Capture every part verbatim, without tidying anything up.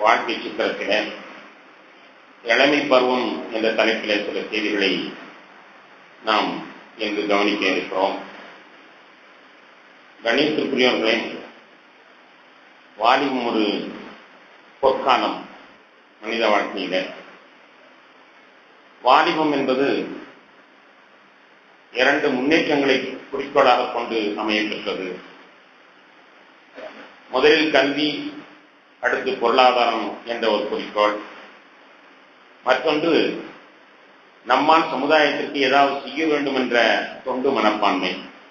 வாழ்க்கை சித்திரத்திலே இளமை பருவம் என்ற தலைப்பிலே சில செய்திகளை நாம் இங்கு கவனிக்க இருக்கிறோம். கணியத்திற்குரியவர்களே, வாலிபம் ஒரு பொற்காலம் மனித வாழ்க்கையில. வாலிபம் என்பது இரண்டு முன்னேற்றங்களை குறிக்கோளாக கொண்டு அமையப்பெற்றது. முதலில் கல்வி, அடுத்து பொருளாதாரம் என்ற ஒரு குறிக்கோள். மற்றொன்று நம்மால் சமுதாயத்திற்கு ஏதாவது செய்ய வேண்டும் என்ற தொண்டு மனப்பான்மை.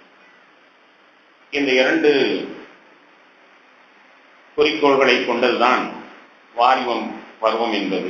இந்த இரண்டு குறிக்கோள்களை கொண்டதுதான் வாலிபம் பருவம் என்பது.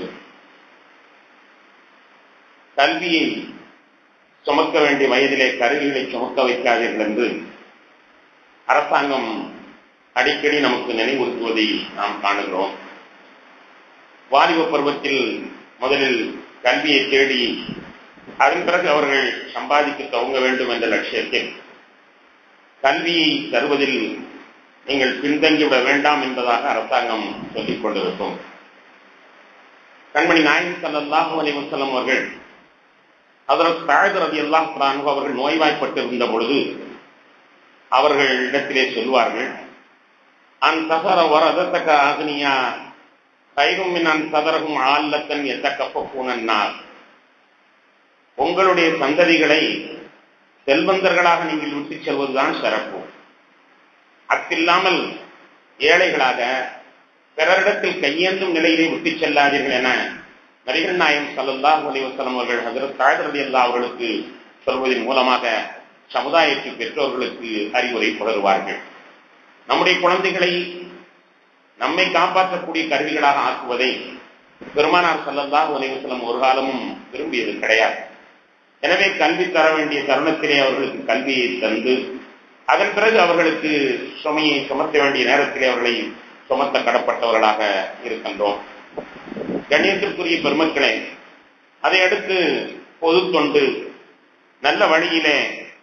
கல்வியை சுமக்க வேண்டிய வயதிலே கருவிகளை சுமக்க வைக்காதீர்கள் என்று அரசாங்கம் அடிக்கடி நமக்கு நினைவுறுத்துவதை நாம் காணுகிறோம். வாலிப பருவத்தில் முதலில் கல்வியை தேடி அதன் பிறகு அவர்கள் சம்பாதிக்க துவங்க வேண்டும் என்ற லட்சியத்தில் கல்வியை தருவதில் நீங்கள் பின்தங்கிவிட வேண்டாம் என்பதாக அரசாங்கம் சொல்லிக் கொண்டிருக்கும். கண்மணி நாயகம் ஸல்லல்லாஹு அலைஹி வஸல்லம் அவர்கள் ஹஜ்ரத் சஅத் ரலியல்லாஹு அன்ஹு அவர்கள் நோய்வாய்ப்பட்டிருந்த பொழுது அவர்களிடத்திலே சொல்வார்கள், அன் தஸர வரததக அக்னியா கைரும் மின் அன் தஸரஹும் ஆல்லத்தன் யதகஃபூன அன்னார். உங்களுடைய சந்ததிகளை செல்வந்தர்களாக நீங்கள் விட்டுச் செல்வதுதான் சிறப்பு. அத்தில்லாமல் ஏழைகளாக பிறரிடத்தில் கையேந்தும் நிலையிலே விட்டுச் செல்லாதீர்கள் என நபிகள் நாயகம் ஸல்லல்லாஹு அலைஹி வஸல்லம் அவர்கள் ஹஜ்ரத் சஅத் ரலியல்லாஹு அவர்களுக்கு சொல்வதன் மூலமாக சமுதாயத்தின் பெற்றோர்களுக்கு அறிவுரை பகருவார்கள். நம்முடைய குழந்தைகளை நம்மை காப்பாற்றக்கூடிய கருவிகளாக ஆக்குவதை பெருமானார் ஸல்லல்லாஹு அலைஹி வஸல்லம் ஒரு காலமும் விரும்பியது கிடையாது. எனவே கல்வி தர வேண்டிய தருணத்திலே அவர்களுக்கு கல்வியை தந்து அதன் பிறகு அவர்களுக்கு சுமையை சுமத்த வேண்டிய நேரத்திலே அவர்களை சுமத்த கடப்பட்டவர்களாக இருக்கின்றோம். கண்ணியத்திற்குரிய பெருமக்களே, அதை அடுத்து பொது தொண்டு, நல்ல வழியிலே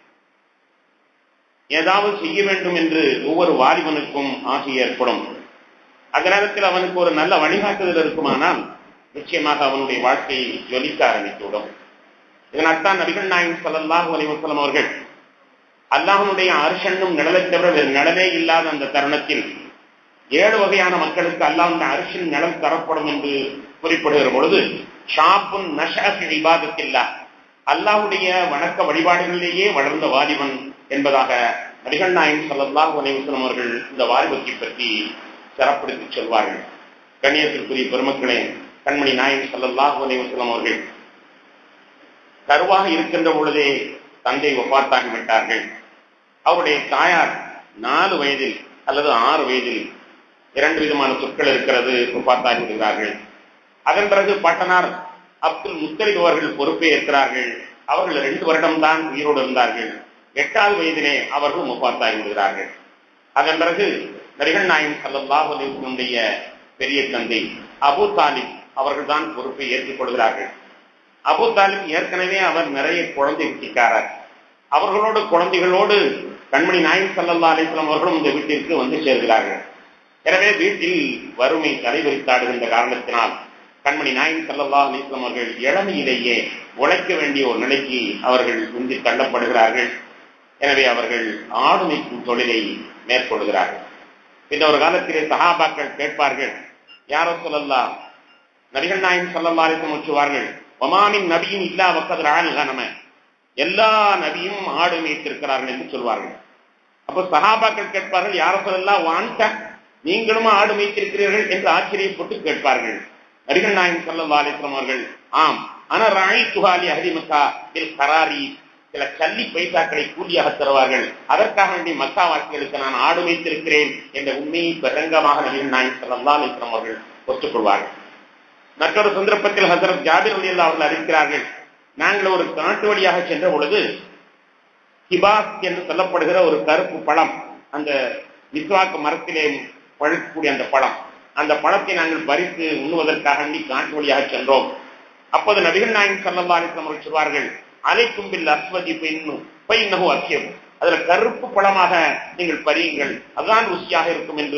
ஏதாவது செய்ய வேண்டும் என்று ஒவ்வொரு வாலிபனுக்கும் ஆசை ஏற்படும். அந்த நேரத்தில் அவனுக்கு ஒரு நல்ல வழிகாட்டுதல் இருக்குமானால் நிச்சயமாக அவனுடைய வாழ்க்கையை ஜொலிக்க ஆரம்பித்துவிடும். இதனால்தான் நபிகள் நாயகம் ஸல்லல்லாஹு அலைஹி வஸல்லம் அவர்கள் அல்லாஹ்வுடைய அர்ஷென்னும் நிழலை தவிர வேறு நிழலே இல்லாத அந்த தருணத்தில் ஏழு வகையான மக்களுக்கு அல்லாஹ்வுடைய அர்ஷின் நிழல் தரப்படும் என்று குறிப்பிடுகிற பொழுது ஷாப்புன் நஷஅ ஃபி இபாதத்தில்லாஹ், அல்லாஹ்வுடைய வணக்க வழிபாடுகளிலேயே வளர்ந்த வாலிபன் என்பதாக நபிகள் நாயகம் ஸல்லல்லாஹு அலைஹி வஸல்லம் அவர்கள் இந்த வாலிபத்தை பற்றி சிறப்படுத்தி சொல்வார்கள். கண்ணியத்திற்குரிய பெருமக்களே, கண்மணி நாயகம் ஸல்லல்லாஹு அலைஹி வஸல்லம் அவர்கள் கருவாக இருக்கின்ற பொழுதே தந்தை வஃபாத்தாகிவிட்டார்கள். அவருடைய தாயார் நாலு வயதில் அல்லது ஆறு வயதில், இரண்டு விதமான சொற்கள் இருக்கிறது, வஃபாத்தாகி விடுகிறார்கள். அதன் பிறகு பாட்டனார் அப்துல் முத்தலிப் அவர்கள் பொறுப்பை ஏற்கிறார்கள். அவர்கள் ரெண்டு வருடம்தான் உயிரோடு இருந்தார்கள். எட்டாவது வயதிலே அவர்கள் வஃபாத்தாகி விடுகிறார்கள். அதன் பிறகு நபிகள் நாயகம் ஸல்லல்லாஹு அலைஹி வஸல்லம் பெரிய தந்தை அபூ தாலிப் அவர்கள் தான் பொறுப்பை ஏற்றுக் கொள்கிறார்கள். அபூ தாலிப் ஏற்கனவே அவர் நிறைய குழந்தை வீட்டிக்காரர். அவர்களோடு குழந்தைகளோடு கண்மணி நாயகம் ஸல்லல்லாஹு அலைஹி வஸல்லம் அவர்களும் இந்த வீட்டிற்கு வந்து சேர்கிறார்கள். எனவே வீட்டில் வறுமை தலைவிரித்தாடுகின்ற காரணத்தினால் கண்மணி நாயகம் ஸல்லல்லாஹு அலைஹி வஸல்லம் அவர்கள் இளமையிலேயே உழைக்க வேண்டிய ஒரு நிலைக்கு அவர்கள் உந்தி தள்ளப்படுகிறார்கள். எனவே அவர்கள் ஆடு மேய்க்கும் தொழிலை மேற்கொள்கிறார்கள். இந்த ஒரு காலத்திலே சஹாபாக்கள் கேட்பார்கள், யா ரசூலல்லாஹ், நபிகள் நாயகம் ஸல்லல்லாஹு அலைஹி வஸல்லம் சொல்வார்கள், வமாமின் நபியும் இல்லா வக்கத் ரஅல் கனம, எல்லா நபியும் ஆடு மேய்த்திருக்கிறார்கள் என்று சொல்வார்கள். அப்போ சஹாபாக்கள் கேட்பார்கள், யா ரசூலல்லாஹ் வான்ட, நீங்களும் ஆடு மேய்த்திருக்கிறீர்கள் என்று ஆச்சரியப்பட்டு கேட்பார்கள். நபிகள் நாயகம் ஸல்லல்லாஹு அலைஹி வஸல்லம் அவர்கள், ஆம், ஆனா ரஅய்துஹா லி அஹ்லி மக்கா பில் கராரி, சில சல்லி பைசாக்களை கூலியாக தருவார்கள், அதற்காக வேண்டிய மக்கா வாசிகளுக்கு நான் ஆடு வைத்திருக்கிறேன் என்ற உண்மையை பகிரங்கமாக நபிகள் நாயகம் ஸல்லல்லாஹு அலைஹி வஸல்லம் அவர்கள் ஒத்துக்கொள்வார்கள். மற்றொரு சந்தர்ப்பத்தில் ஹஜ்ரத் ஜாபிர் ரலியல்லாஹு அவர்கள் அறிவிக்கிறார்கள், நாங்கள் ஒரு காட்டு வழியாக சென்ற பொழுது ஹிபாஸ் என்று சொல்லப்படுகிற ஒரு கருப்பு பழம், அந்த மிஸ்வாக் மரத்திலே பழுக்கக்கூடிய அந்த பழம், அந்த பழத்தை நாங்கள் பறித்து உண்ணுவதற்காக காட்டு வழியாக சென்றோம். அப்போது நபிகள் நாயகம் ஸல்லல்லாஹு அலைஹி வஸல்லம் அவர்கள் சொல்வார்கள், அலைக்கும் பில் அஸ்வதி பைன்னஹு அஸ்யப், அதுல கருப்பு பழமாக நீங்கள் பறியுங்கள், அதுதான் ருசியாக இருக்கும் என்று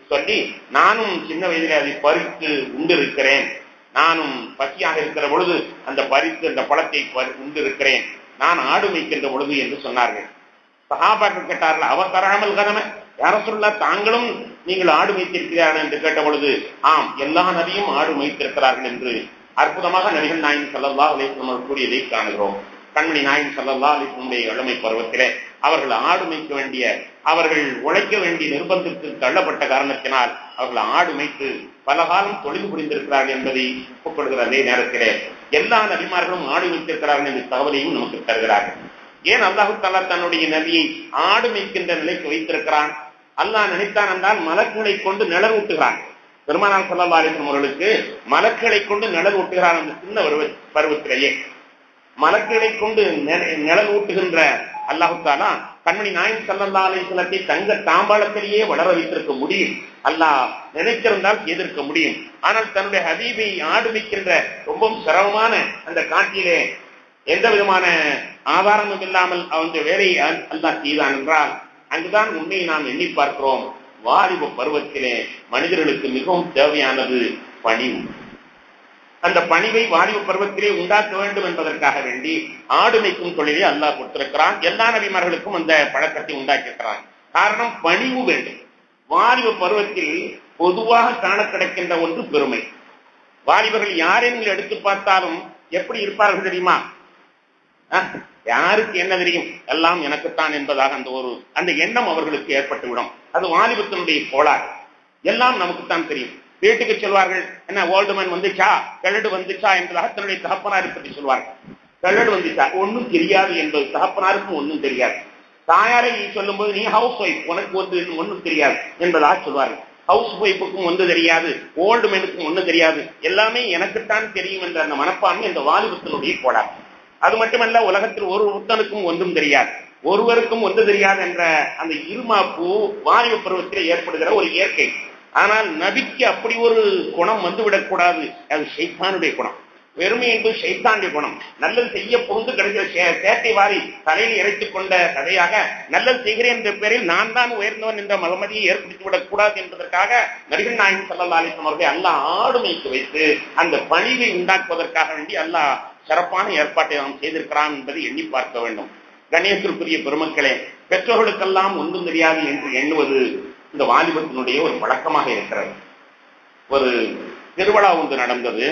சொல்லி நானும் சின்ன வயதிலே அதை பறித்து உண்டிருக்கிறேன், நானும் பசியாக இருக்கிற பொழுது அந்த பறித்து அந்த பழத்தை உண்டிருக்கிறேன், நான் ஆடு மேய்க்கின்ற பொழுது என்று சொன்னார்கள். சஹாபாக்கள் கேட்டார்கள், அவர் தராமல் கதம யார சொல்ல தாங்களும் நீங்கள் ஆடு மேய்த்திருக்கிறார்கள் என்று கேட்ட பொழுது ஆம், எல்லா நபியும் ஆடு மேய்த்திருக்கிறார்கள் என்று அற்புதமாக நபிகள் நாயகம் ஸல்லல்லாஹு அலைஹி வஸல்லம் கூறியதை காணுகிறோம். கண்மணி நாயகம் ஸல்லல்லாஹு அலைஹி வஸல்லம் இளமை பருவத்திலே அவர்கள் ஆடு மேய்க்க வேண்டிய, அவர்கள் உழைக்க வேண்டிய நிர்பந்தத்துக்கு தள்ளப்பட்ட காரணத்தினால் அவர்கள் ஆடு மேய்த்து பல காலம் தொழில் புரிந்திருக்கிறார்கள் என்பதை ஒப்புக்கொள்கிற அதே நேரத்திலே எல்லா நபிமார்களும் ஆடு மேய்த்திருக்கிறார்கள் என்ற தகவலையும் நமக்கு தருகிறார்கள். ஏன் அல்லாஹு தஆலா தன்னுடைய நபியை ஆடு மேய்க்கின்ற நிலைக்கு வைத்திருக்கிறான்? அல்லாஹ் நினைத்தான் என்றால் மலக்குகளை கொண்டு நிழல் ஊட்டுகிறான். பெருமானார் ஸல்லல்லாஹு அலைஹி வஸல்லம் அவர்களுக்கு மலக்குகளை கொண்டு நிழல் ஊட்டுகிறான். அந்த சின்ன பருவத்திலேயே மலக்குகளை கொண்டு நிழல் ஊட்டுகின்ற அல்லாஹு தஆலா கண்மணி நாயகம் ஸல்லல்லாஹு அலைஹி வஸல்லத்தை தங்க தாம்பாளத்திலேயே வளர வைத்திருக்க முடியும். அல்லாஹ் நினைத்திருந்தால் செய்திருக்க முடியும். ஆனால் தன்னுடைய ஹபீபை ஆடு மேய்க்கின்ற ரொம்பவும் சிரமமான அந்த காட்டிலே எந்த விதமான ஆதாரமும் இல்லாமல் அந்த வேலையை அல்லாஹ் செய்தான் என்றால் அங்குதான் உண்மையை நாம் எண்ணி பார்க்கிறோம். வாலிப பருவத்திலே மனிதர்களுக்கு மிகவும் தேவையானது பணிவு. அந்த பணிவை வாலிப பருவத்திலே உண்டாக்க வேண்டும் என்பதற்காக வேண்டி ஆடு மேய்க்கும் தொழிலை அல்லாஹ் கொடுத்திருக்கிறான். எல்லா நபிமார்களுக்கும் அந்த பழக்கத்தை உண்டாக்கியிருக்கிறான். காரணம், பணிவு வேண்டும். வாலிப பருவத்தில் பொதுவாக காண கிடைக்கின்ற ஒன்று பெருமை. வாலிபர்கள் யாரை நீங்கள் எடுத்து பார்த்தாலும் எப்படி இருப்பார்கள் தெரியுமா? யாருக்கு என்ன தெரியும், எல்லாம் எனக்குத்தான் என்பதாக அந்த ஒரு அந்த எண்ணம் அவர்களுக்கு ஏற்பட்டுவிடும். அது வாலிபத்தினுடைய கோளாறு. எல்லாம் நமக்குத்தான் தெரியும். வீட்டுக்கு சொல்வார்கள், என்ன ஓல்டுமேன் வந்துச்சா, கல்லடு வந்துச்சா என்பதாக தன்னுடைய தகப்பனாரை பற்றி சொல்வார்கள். கல்லடு வந்துச்சா ஒன்னும் தெரியாது என்பது தகப்பனாருக்கும் ஒன்னும் தெரியாது. தாயாரை சொல்லும் போது நீ ஹவுஸ் ஒய்ஃப், உனக்கு ஒன்று ஒன்னும் தெரியாது என்பதாக சொல்வார்கள். ஹவுஸ் ஒய்ஃபுக்கும் ஒன்று தெரியாது, ஓல்டு மேனுக்கும் ஒன்னும் தெரியாது, எல்லாமே எனக்குத்தான் தெரியும் என்ற அந்த மனப்பான்மை இந்த வாலிபத்தினுடைய கோளாறு. அது மட்டுமல்ல, உலகத்தில் ஒரு ஒருத்தனுக்கும் ஒன்றும் தெரியாது, ஒருவருக்கும் ஒன்று தெரியாது என்ற அந்த இருமாப்பு வாலிப பருவத்தில் ஏற்படுகிற ஒரு இயற்கை. ஆனால் நபிக்கு அப்படி ஒரு குணம் வந்துவிடக் கூடாது. அது ஷைத்தானுடைய குணம். வெறுமை என்பது ஷைத்தானுடைய குணம். நல்லது செய்ய புகுந்து கிடைக்கிற சேட்டை வாரி தலையில் இறைத்துக் கொண்ட கதையாக நல்லது செய்கிறேன் என்ற பெயரில் நான் தான் உயர்ந்தவன் என்ற மகமதியை ஏற்படுத்தி விடக் கூடாது என்பதற்காக நபிகள் நாயகம் ஸல்லல்லாஹு அலைஹி வஸல்லம் அவர்களை அல்லாஹ் ஆடு மேய்க்க வைத்து அந்த பணிவை உண்டாக்குவதற்காக வேண்டி அல்லாஹ் சிறப்பான ஏற்பாட்டை நாம் செய்திருக்கிறான் என்பதை எண்ணி பார்க்க வேண்டும். கண்ணியத்திற்குரிய பெருமக்களே, பெற்றோர்களுக்கெல்லாம் ஒன்றும் தெரியாது என்று எண்ணுவது இந்த வாலிபத்தினுடைய ஒரு பழக்கமாக இருக்கிறது. ஒரு திருவிழா ஒன்று நடந்தது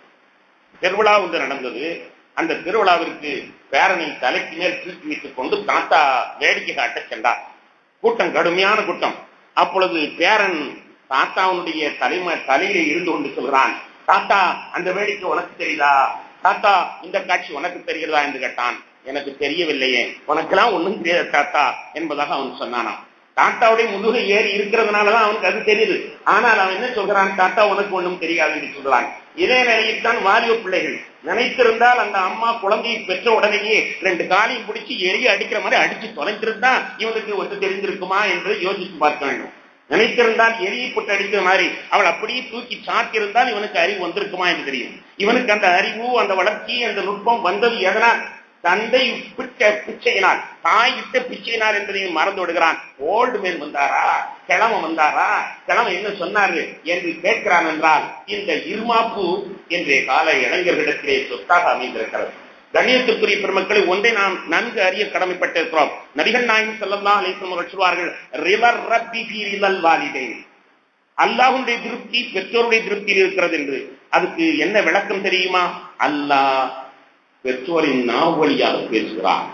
திருவிழா ஒன்று நடந்தது அந்த திருவிழாவிற்கு பேரனை தலைக்கு மேல் தூக்கி வைத்துக் கொண்டு தாத்தா வேடிக்கை காட்ட சென்றார். கூட்டம் கடுமையான கூட்டம். அப்பொழுது பேரன் தாத்தாவுடைய தலைமை தலையிலே இருந்து கொண்டு சொல்கிறான், தாத்தா அந்த வேடிக்கை உனக்கு தெரியுதா, தாத்தா இந்த காட்சி உனக்கு தெரிகிறதா என்று கேட்டான். எனக்கு தெரியவில்லையே, உனக்கெல்லாம் ஒன்னும் தெரியாது தாத்தா என்பதாக அவன் சொன்னானாம். தாத்தாவுடைய முதுகை ஏறி இருக்கிறதுனாலதான் அவனுக்கு அது தெரியுது. ஆனால் அவன் என்ன சொல்கிறான், தாத்தா உனக்கு ஒன்றும் தெரியாது என்று சொல்றான். இதே நிலையில்தான் வாலிப பிள்ளைகள் நினைத்திருந்தால் அந்த அம்மா குழந்தையை பெற்ற உடனேயே ரெண்டு காலையும் பிடிச்சி எரிய அடிக்கிற மாதிரி அடிச்சு தொலைத்திருந்தா இவனுக்கு ஒன்று தெரிந்திருக்குமா என்று யோசித்து பார்க்க வேண்டும். நினைத்திருந்தால் எரியை போட்டு அடிக்கிற மாதிரி அவள் அப்படியே தூக்கி சாத்தியிருந்தால் இவனுக்கு அறிவு வந்திருக்குமா என்று தெரியும். இவனுக்கு அந்த அறிவு, அந்த வளர்ச்சி, அந்த நுட்பம் வந்தது எதனால்? தந்தை பிட்ட பிச்சையினால், தாய் இட்ட பிச்சையினால் என்பதையும் மறந்து விடுகிறான். ஓல்டு மேன் வந்தாரா, கிழமை வந்தாரா, கிழமை என்ன சொன்னாரு என்று கேட்கிறான் என்றால் இந்த இருமாப்பு இன்றைய கால இளைஞர்களிடத்திலே சொத்தாக அமைந்திருக்கிறது. கண்ணியத்திற்குரிய பெருமக்களை ஒன்றை நாம் நன்கு அறிய கடமைப்பட்டிருக்கிறோம். நபிகள் நாயகம் ஸல்லல்லாஹு அலைஹி வஸல்லம் சொல்வார்கள், ரிவர் ரப்பி ஃபீ ரிதல் வாலிதைன், அல்லாஹ்வுடைய திருப்தி பெற்றோருடைய திருப்தியில் இருக்கிறது என்று. அதுக்கு என்ன விளக்கம் தெரியுமா? அல்லாஹ் பெற்றோரின் நாவு வழியாக பேசுகிறார்.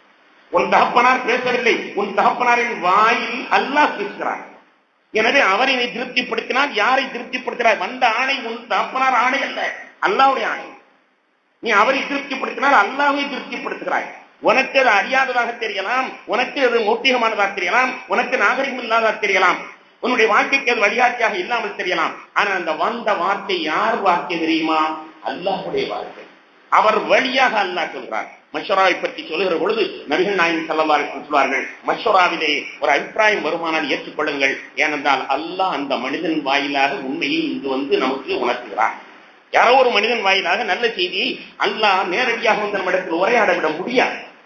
உன் தகப்பனார் பேசவில்லை, உன் தகப்பனாரின் வாயில் அல்லாஹ் பேசுகிறார். எனவே அவரை நீ திருப்திப்படுத்தினால் யாரை திருப்திப்படுத்தினார்? வந்த ஆணை உன் தகப்பனார் ஆணை அல்ல, அல்லாஹ்வுடைய ஆணை. நீ அவரை திருப்திப்படுத்தினால் அல்லாஹ்வை திருப்திப்படுத்துகிறாய். உனக்கு அது அறியாததாக தெரியலாம், உனக்கு அது மௌட்டிகமானதாக தெரியலாம், உனக்கு நாகரிகம் இல்லாததாக தெரியலாம், உன்னுடைய வாழ்க்கைக்கு அது வழிகாட்டியாக இல்லாமல் தெரியலாம். ஆனால் அந்த வந்த வார்த்தை யார் வார்த்தை தெரியுமா? அல்லாஹ்வுடைய வார்த்தை. அவர் வழியாக அல்லாஹ் சொல்கிறார். மஷூராவை பற்றி சொல்லுகிற பொழுது நபிகள் நாயகம் ஸல்லல்லாஹு அலைஹி வஸல்லம் சொல்வார்கள், மஷூராவிலே ஒரு அபிப்பிராயம் வருமானால் ஏற்றுக்கொள்ளுங்கள். ஏனென்றால் அல்லாஹ் அந்த மனிதன் வாயிலாக உண்மையை இங்கு வந்து நமக்கு உணர்த்துகிறார். யாரோ ஒரு மனிதன் வாயிலாக நல்ல செய்தியை அல்லாஹ் நேரடியாக வந்து நம்மிடத்தில் உரையாட விட முடியாது.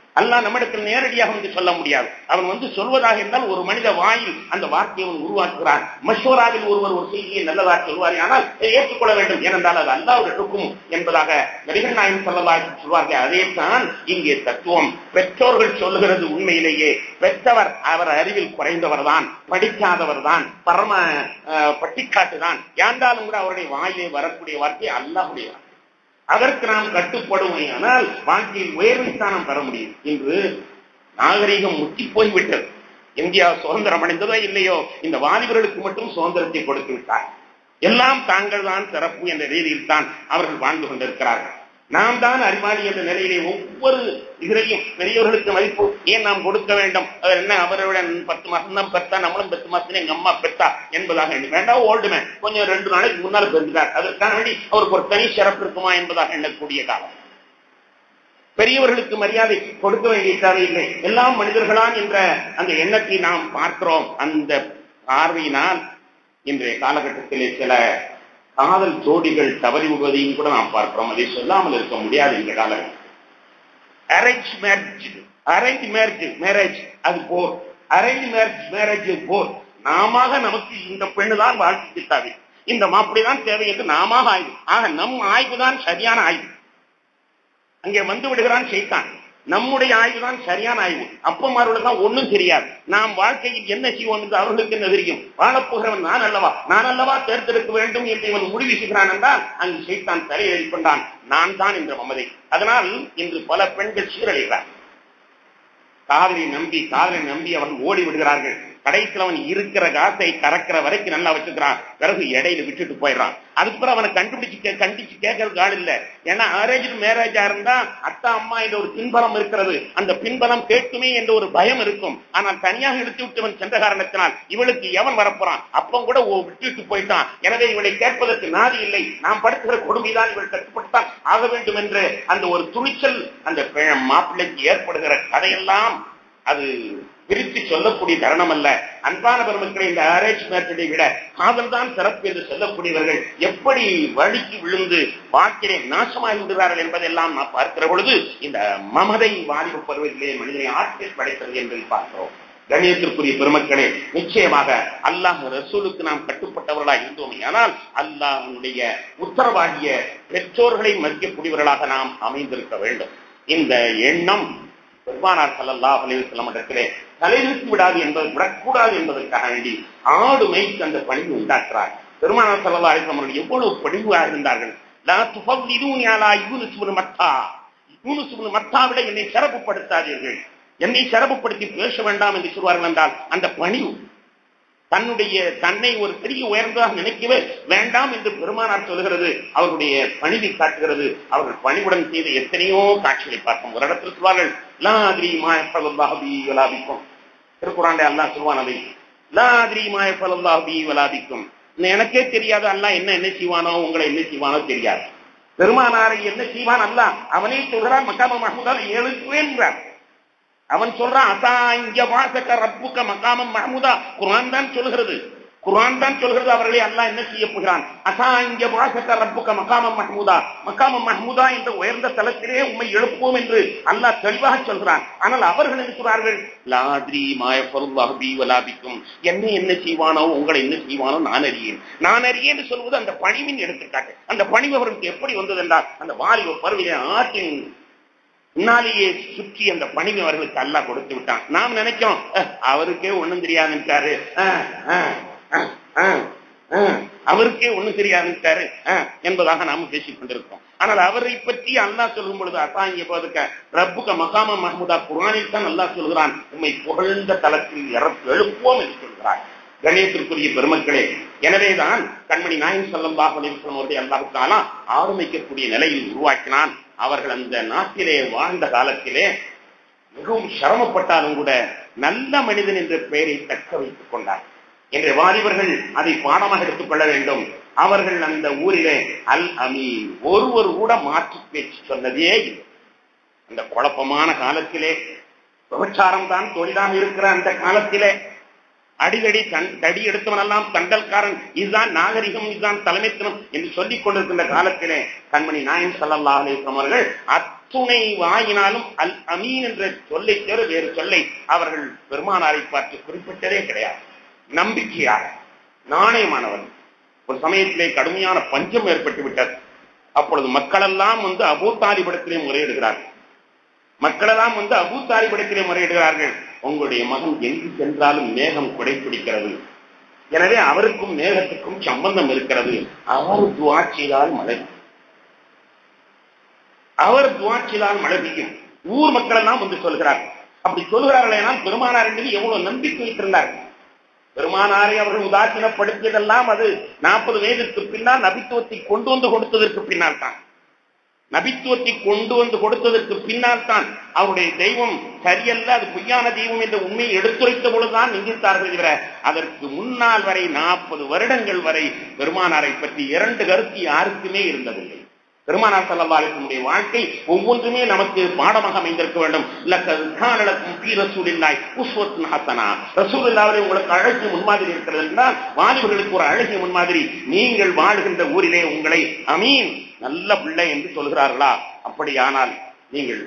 அல்லாஹ் நம்மிடத்தில் நேரடியாக வந்து சொல்ல முடியாது. அவன் வந்து சொல்வதாக இருந்தால் ஒரு மனித வாயில் அந்த வார்த்தையை அவன் உருவாக்குகிறான். மஷூராவில் ஒருவர் ஒரு செய்தியை நல்லதாக சொல்வார், ஆனால் ஏற்றுக்கொள்ள வேண்டும், ஏனென்றால் அது அல்லாஹ்வுடைய ஹுக்ம் என்பதாக நபிகள் நாயகம் ஸல்லல்லாஹு அலைஹி வஸல்லம் சொல்வார்கள். அதே தான் இங்கே தத்துவம். பெற்றோர்கள் சொல்லுகிறது உண்மையிலேயே பெற்றவர் அவர் அறிவில் குறைந்தவர் தான், படிக்காதவர் தான், பரம பட்டிக்காட்டு தான், யாண்டாலும் கூட அவருடைய வாயிலே வரக்கூடிய வார்த்தை அல்லாஹ்வுடைய வார்த்தை. அதற்கு நாம் கட்டுப்படுவோம், ஆனால் வாழ்க்கையில் உயர்வை ஸ்தானம் பெற முடியும். இன்று நாகரிகம் முற்றி போய்விட்டது. இந்தியா சுதந்திரம் அடைந்ததோ இல்லையோ, இந்த வாலிபர்களுக்கு மட்டும் சுதந்திரத்தை கொடுத்து விட்டார். எல்லாம் தாங்கள் தான் சிறப்பு என்ற ரீதியில் தான் அவர்கள் வாழ்ந்து கொண்டிருக்கிறார்கள். நாம் தான் அறிவாளி என்ற நிலையிலே ஒவ்வொரு இதிலையும் பெரியவர்களுக்கு மதிப்பு ஏன் நாம் கொடுக்க வேண்டும்? அவர் என்ன அவருடன் பத்து மாசம் தான் பெற்றா, நம்மளும் பத்து மாசத்துல எங்க அம்மா பெற்றா என்பதாக எண்ணி வேண்டாம். ஓல்டுமே கொஞ்சம் ரெண்டு நாளைக்கு முன்னால் பெறுகிறார், அதற்கான வேண்டி அவருக்கு ஒரு தனி சிறப்பு இருக்குமா என்பதாக எண்ணக்கூடிய காலம். பெரியவர்களுக்கு மரியாதை கொடுக்க வேண்டிய தேவையில்லை, எல்லாம் மனிதர்களான் என்ற அந்த எண்ணத்தை நாம் பார்க்கிறோம். அந்த பார்வையினால் இன்றைய காலகட்டத்திலே சில காதல் ஜோடிகள் தவறி விடுவதையும் கூட நாம் பார்க்கிறோம். அதை சொல்லாமல் இருக்க முடியாது. இந்த காலம் arrange marriage arrange marriage marriage அது bore, arrange marriage marriage bore. நாம நமக்கு இந்த பெண்ணு தான் வாழ்க்கை தேவை, இந்த மாப்பிள்ளைதான் தேவை என்று நாம ஆய்வு. ஆக நம் ஆய்வு தான் சரியான ஆய்வு. அங்கே வந்து விடுகிறான் சைத்தான். நம்முடைய ஆய்வு தான் சரியான ஆய்வு. அப்பமாரோட தான் ஒன்னும் தெரியாது. நாம் வாழ்க்கையில் என்ன செய்வோம் என்று அவர்களுக்கு என்ன தெரியும்? வாழப்போகிறவன் நான் அல்லவா, நான் அல்லவா தேர்ந்தெடுக்க வேண்டும் என்று இவன் முடிவு செய்கிறான் என்றால் அங்கு சைத்தான் தலையெழி கொண்டான், நான் தான் என்ற மமதை. அதனால் இன்று பல பெண்கள் சீரழிகிறார். காதலை நம்பி காதலை நம்பி அவர்கள் ஓடி விடுகிறார்கள். கடைசியில் அவன் இருக்கிற காசை கறக்கிற வரைக்கும் நல்லா வச்சுக்கிறான், பிறகு இடையில விட்டுட்டு போயிடறான். அதுக்கப்புறம் அவனை கண்டுபிடிச்சு கண்டிச்சு கேட்கறதுக்கு ஆள் இல்லை. ஏன்னா அரேஞ்ச் மேரேஜா இருந்தா அத்தா அம்மா என்ற ஒரு பின்பலம் இருக்கிறது, அந்த பின்பலம் கேட்குமே என்ற ஒரு பயம் இருக்கும். ஆனால் தனியாக எடுத்து விட்டவன் சென்ற காரணத்தினால் இவளுக்கு எவன் வரப்போறான், அப்பம் கூட விட்டுட்டு போயிட்டான். எனவே இவளை கேட்பதற்கு நாதி இல்லை, நாம் படுத்துகிற கொடுமைதான் இவள் கட்டுப்பட்டுத்தான் ஆக வேண்டும் என்று அந்த ஒரு துணிச்சல் அந்த மாப்பிள்ளைக்கு ஏற்படுகிற கதையெல்லாம் அது பிரித்து சொல்லக்கூடிய தருணம் அல்ல. அன்பான பெருமக்களை, இந்த அரேஞ்ச் மேரேஜை விட காதல் தான் சிறப்பு என்று சொல்லக்கூடியவர்கள் எப்படி வழிக்கு விழுந்து வாழ்க்கையை நாசமாகி விடுகிறார்கள் என்பதெல்லாம் நான் பார்க்கிற பொழுது இந்த மமதை வாலிப பருவத்திலே மனிதனை ஆட்சியில் படைத்தது என்று பார்க்கிறோம். கண்ணியத்திற்குரிய பெருமக்களே, நிச்சயமாக அல்லாஹ் ரசூலுக்கு நாம் கட்டுப்பட்டவர்களாக இருந்தோம், ஆனால் அல்லாஹ்வுடைய உத்தரவாகிய பெற்றோர்களை மதிக்கக்கூடியவர்களாக நாம் அமைந்திருக்க வேண்டும். இந்த எண்ணம் பெருமானார் ஸல்லல்லாஹு அலைஹி வஸல்லம் இடத்திலே தலைநிறுத்தி விடாது என்பது விடக்கூடாது என்பதற்காக வேண்டி ஆடு மேய்த்து அந்த பணிவு உண்டாக்குறார். பெருமானார் ஸல்லல்லாஹு அலைஹி வஸல்லம் எவ்வளவு பணிவாக இருந்தார்கள். லா துஃபல்லிதுனி அலா யூனுஸ் இப்னு மத்தா, யூனுஸ் இப்னு மத்தாவிட என்னை சிறப்புப்படுத்தாதீர்கள், என்னை சிறப்புப்படுத்தி பேச வேண்டாம் என்று சொல்வார்கள் என்றால் அந்த பணிவு, தன்னுடைய தன்னை ஒரு பெரிய உயர்ந்ததாக நினைக்கவே வேண்டாம் என்று பெருமானார் சொல்கிறது. அவருடைய பணிவை காட்டுகிறது. அவர்கள் பணிவுடன் செய்த எத்தனையோ காட்சிகளை பார்க்கும். ஒரு இடத்தில் சொல்வார்கள், லா அத்ரி மா யஃபலுல்லாஹு பி வலா பிக்கும். திருக்குர்ஆனிலே அல்லாஹ் சொல்வான், அதை லா அத்ரி மா யஃபலுல்லாஹு பி வலா பிக்கும், எனக்கே தெரியாது அல்லாஹ் என்ன என்ன செய்வானோ, உங்களை என்ன செய்வானோ தெரியாது. பெருமானாரை என்ன செய்வான் அல்லாஹ் அவனே சொல்கிறான். மக்காம மஹ்மூதால் எழுப்புவேன்றார். அவன் சொல்றான், அசா இங்க வாசக ரப்புக்க மகாமம் மஹ்மூதா. குர்ஆன் தான் சொல்கிறது, குர்ஆன் தான் சொல்கிறது அவர்களை அல்லாஹ் என்ன செய்ய போகிறான். அசா இங்க வாசக ரப்புக்க மகாமம் மஹ்மூதா, மகாமம் மஹ்மூதா என்ற உயர்ந்த தலத்திலே உம்மை எழுப்புவோம் என்று அல்லாஹ் தெளிவாக சொல்கிறான். ஆனால் அவர்கள் இருக்கிறார்கள், லா அத்ரி மா யஃபலுல்லாஹு பி வலா பிக்கும், என்ன என்ன செய்வானோ, உங்களை என்ன செய்வானோ நான் அறியேன், நான் அறியேன் என்று சொல்வது அந்த பணிவின் எடுத்துக்காட்டு. அந்த பணிவு அவர்களுக்கு எப்படி வந்தது என்றால் அந்த வாலிப பருவிலே ஆற்றின் முன்னாலேயே சுற்றி அந்த பணிவை அவர்களுக்கு அல்லாஹ் கொடுத்து விட்டான். நாம் நினைக்கிறோம் அவருக்கே ஒண்ணும் தெரியாதுட்டாரு, அவருக்கே ஒண்ணும் தெரியாதுட்டாரு என்பதாக நாம பேசிக் கொண்டிருக்கோம். ஆனால் அவரை பற்றி அல்லாஹ் சொல்லும் பொழுது அசாங்கிய போதுக்க ரப்புக்க மகாம மஹ்மூதா குர்ஆனில் தான் அல்லாஹ் சொல்கிறான், உம்மை புகழ்ந்த தலத்தில் எழுப்புவோம் என்று சொல்கிறார். கணேசத்திற்குரிய பெருமக்களே, எனவேதான் கண்மணி நாயகம் ஸல்லல்லாஹு அலைஹி வஸல்லம் அவர்களை அல்லாஹ் தஆலா ஆரம்பிக்கக்கூடிய நிலையில் உருவாக்கினான். அவர்கள் அந்த நாட்டிலே வாழ்ந்த காலத்திலே மிகவும் சிரமப்பட்டாலும் கூட நல்ல மனிதன் என்ற பெயரை தக்க வைத்துக் கொண்டார். என்ற வாலிபர்கள் அதை பாடமாக எடுத்துக் கொள்ள வேண்டும். அவர்கள் அந்த ஊரிலே அல் அமீன் ஒருவர் கூட மாற்று பேச்சு சொன்னதே இல்லை. அந்த குழப்பமான காலத்திலே, விபச்சாரம் தான் தொழிலாக இருக்கிற அந்த காலத்திலே, அடிக்கடி தடி எடுத்தவனெல்லாம் தண்டல்காரன், இதுதான் நாகரிகம், இதுதான் தலைமைத்துவம் என்று சொல்லிக் கொண்டிருக்கின்ற காலத்திலே கண்மணி நாயகம் ஸல்லல்லாஹு அலைஹி வஸல்லம் அவர்கள் அத்துணை வாயினாலும் அல் அமீன் என்ற சொல்லை தவிர வேறு சொல்லை அவர்கள் பெருமானாரை பார்த்து குறிப்பிட்டதே கிடையாது. நம்பிக்கையாக நாணயமானவர். ஒரு சமயத்திலே கடுமையான பஞ்சம் ஏற்பட்டு விட்டது. அப்பொழுது மக்களெல்லாம் வந்து அபூ தாலிபிடத்திலே முறையிடுகிறார்கள். மக்களெல்லாம் வந்து அபூ தாலிபிடத்திலே முறையிடுகிறார்கள். உங்களுடைய மகன் எங்கு சென்றாலும் மேகம் குடைப்பிடிக்கிறது, எனவே அவருக்கும் மேகத்துக்கும் சம்பந்தம் இருக்கிறது, அவர் துஆ செய்தால் மழை, அவர் துஆ செய்தால் மழை பெய்யும். ஊர் மக்கள் எல்லாம் வந்து சொல்கிறார்கள். அப்படி சொல்கிறார்களே, பெருமானார் என்பது எவ்வளவு நம்பிக்கை வைத்திருந்தார்கள். பெருமானாரை அவர்கள் உதாசீனப்படுத்தியதெல்லாம் அது நாற்பது வயதிற்கு பின்னால் நபித்துவத்தை கொண்டு வந்து கொடுத்ததற்கு பின்னால் தான். நபித்துவத்தை கொண்டு வந்து கொடுத்ததற்கு பின்னால் தான் அவருடைய தெய்வம் சரியல்ல, அது பொய்யான தெய்வம் என்ற உண்மையை எடுத்துரைத்த பொழுதுதான் நிந்தித்தார்கள். தவிர அதற்கு முன்னால் வரை நாற்பது வருடங்கள் வரை பெருமானாரை பற்றி இரண்டு கருத்து யாருக்குமே இருந்ததில்லை. பெருமானார் ஸல்லல்லாஹு அலைஹி வஸல்லம் வாழ்க்கை ஒவ்வொன்றுமே நமக்கு பாடமாக அமைந்திருக்க வேண்டும். லக்கத் கான லக்கும் ஃபீ ரசூலில்லாஹி உஸ்வத்துன் ஹஸனா. ரசூலுல்லாஹ்விலே உங்களுக்கு அழகிய முன்மாதிரி இருக்கிறது என்றால் வாலிபர்களுக்கு ஒரு அழகிய முன்மாதிரி. நீங்கள் வாழ்கின்ற ஊரிலே உங்களை அமீன் நல்ல பிள்ளை என்று சொல்கிறார்களா? அப்படியானால் நீங்கள்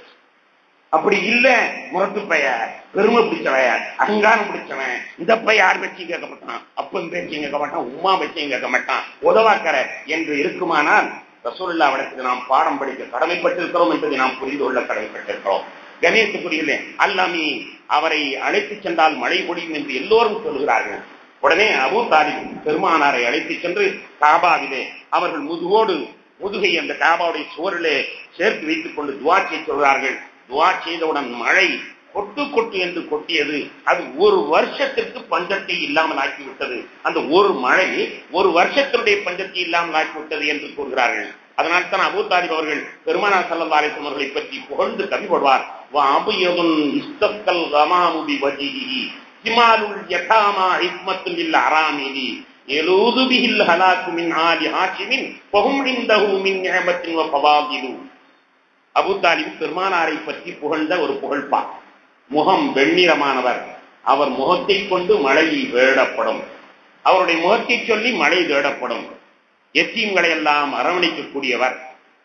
அப்படி இல்ல முரட்டு பைய, பெருமை பிடிச்சவன், அகங்காரம் பிடிச்சவன், இந்த பைய யார் பேச்சையும் கேட்க மாட்டான், அப்பன் பேச்சையும் கேட்க மாட்டான், உமா பேச்சையும் கேட்க மாட்டான், உதவாக்கற என்று இருக்குமானால் ரசூலுல்லாஹ்விடத்தில் நாம் பாடம் படிக்க கடமைப்பட்டிருக்கிறோம் என்பதை நாம் புரிந்து கொள்ள கடமைப்பட்டிருக்கிறோம். கணேசபுரியிலே அல்லாமி அவரை அழைத்து சென்றால் மழை பொழியும் என்று எல்லோரும் சொல்கிறார்கள். உடனே அபூ தாலிப் பெருமானாரை அழைத்து சென்று காபாவிலே அவர்கள் முதுகோடு முதுகை அந்த காபாவுடைய சுவரிலே சேர்த்து வைத்துக் கொண்டு துஆ செய்ய சொல்கிறார்கள். துஆ செய்தவுடன் மழை கொட்டு கொட்டு என்று கொட்டியது. அது ஒரு வருஷத்திற்கு பஞ்சத்தை இல்லாமல் ஆக்கிவிட்டது. அந்த ஒரு மழை ஒரு வருஷத்தினுடைய பஞ்சத்தை இல்லாமல் ஆக்கிவிட்டது என்று கூறுகிறார்கள். அதனால் தான் அபூ தாலிப் அவர்கள் பெருமானார் ஸல்லல்லாஹு அலைஹி வஸல்லம் அவர்களை பற்றி புகழ்ந்து கவி பாடுவார். வ அபயதுன் இஸ்தக்கல் கமாமு பிவஜிஹி ஜிமாலுல் யதாமா இஸ்மத்துல் லில் அராமிலி யலூது பிஹில் ஹலாக்கு மின் ஆலி ஹாஷிமின் வஹும் இன்தஹு மின் நிஅமத்தின் வ ஃபவாதிலு. அபூ தாலிப் பெருமானாரை பற்றி புகழ்ந்த ஒரு புகழ்பா. முகம் வெண்ணிறமானவர். அவர் முகத்தை கொண்டு மழை வேடப்படும். அவருடைய முகத்தை சொல்லி மழை தேடப்படும். எத்தீம்களை எல்லாம் அரவணைக்கக்கூடியவர்.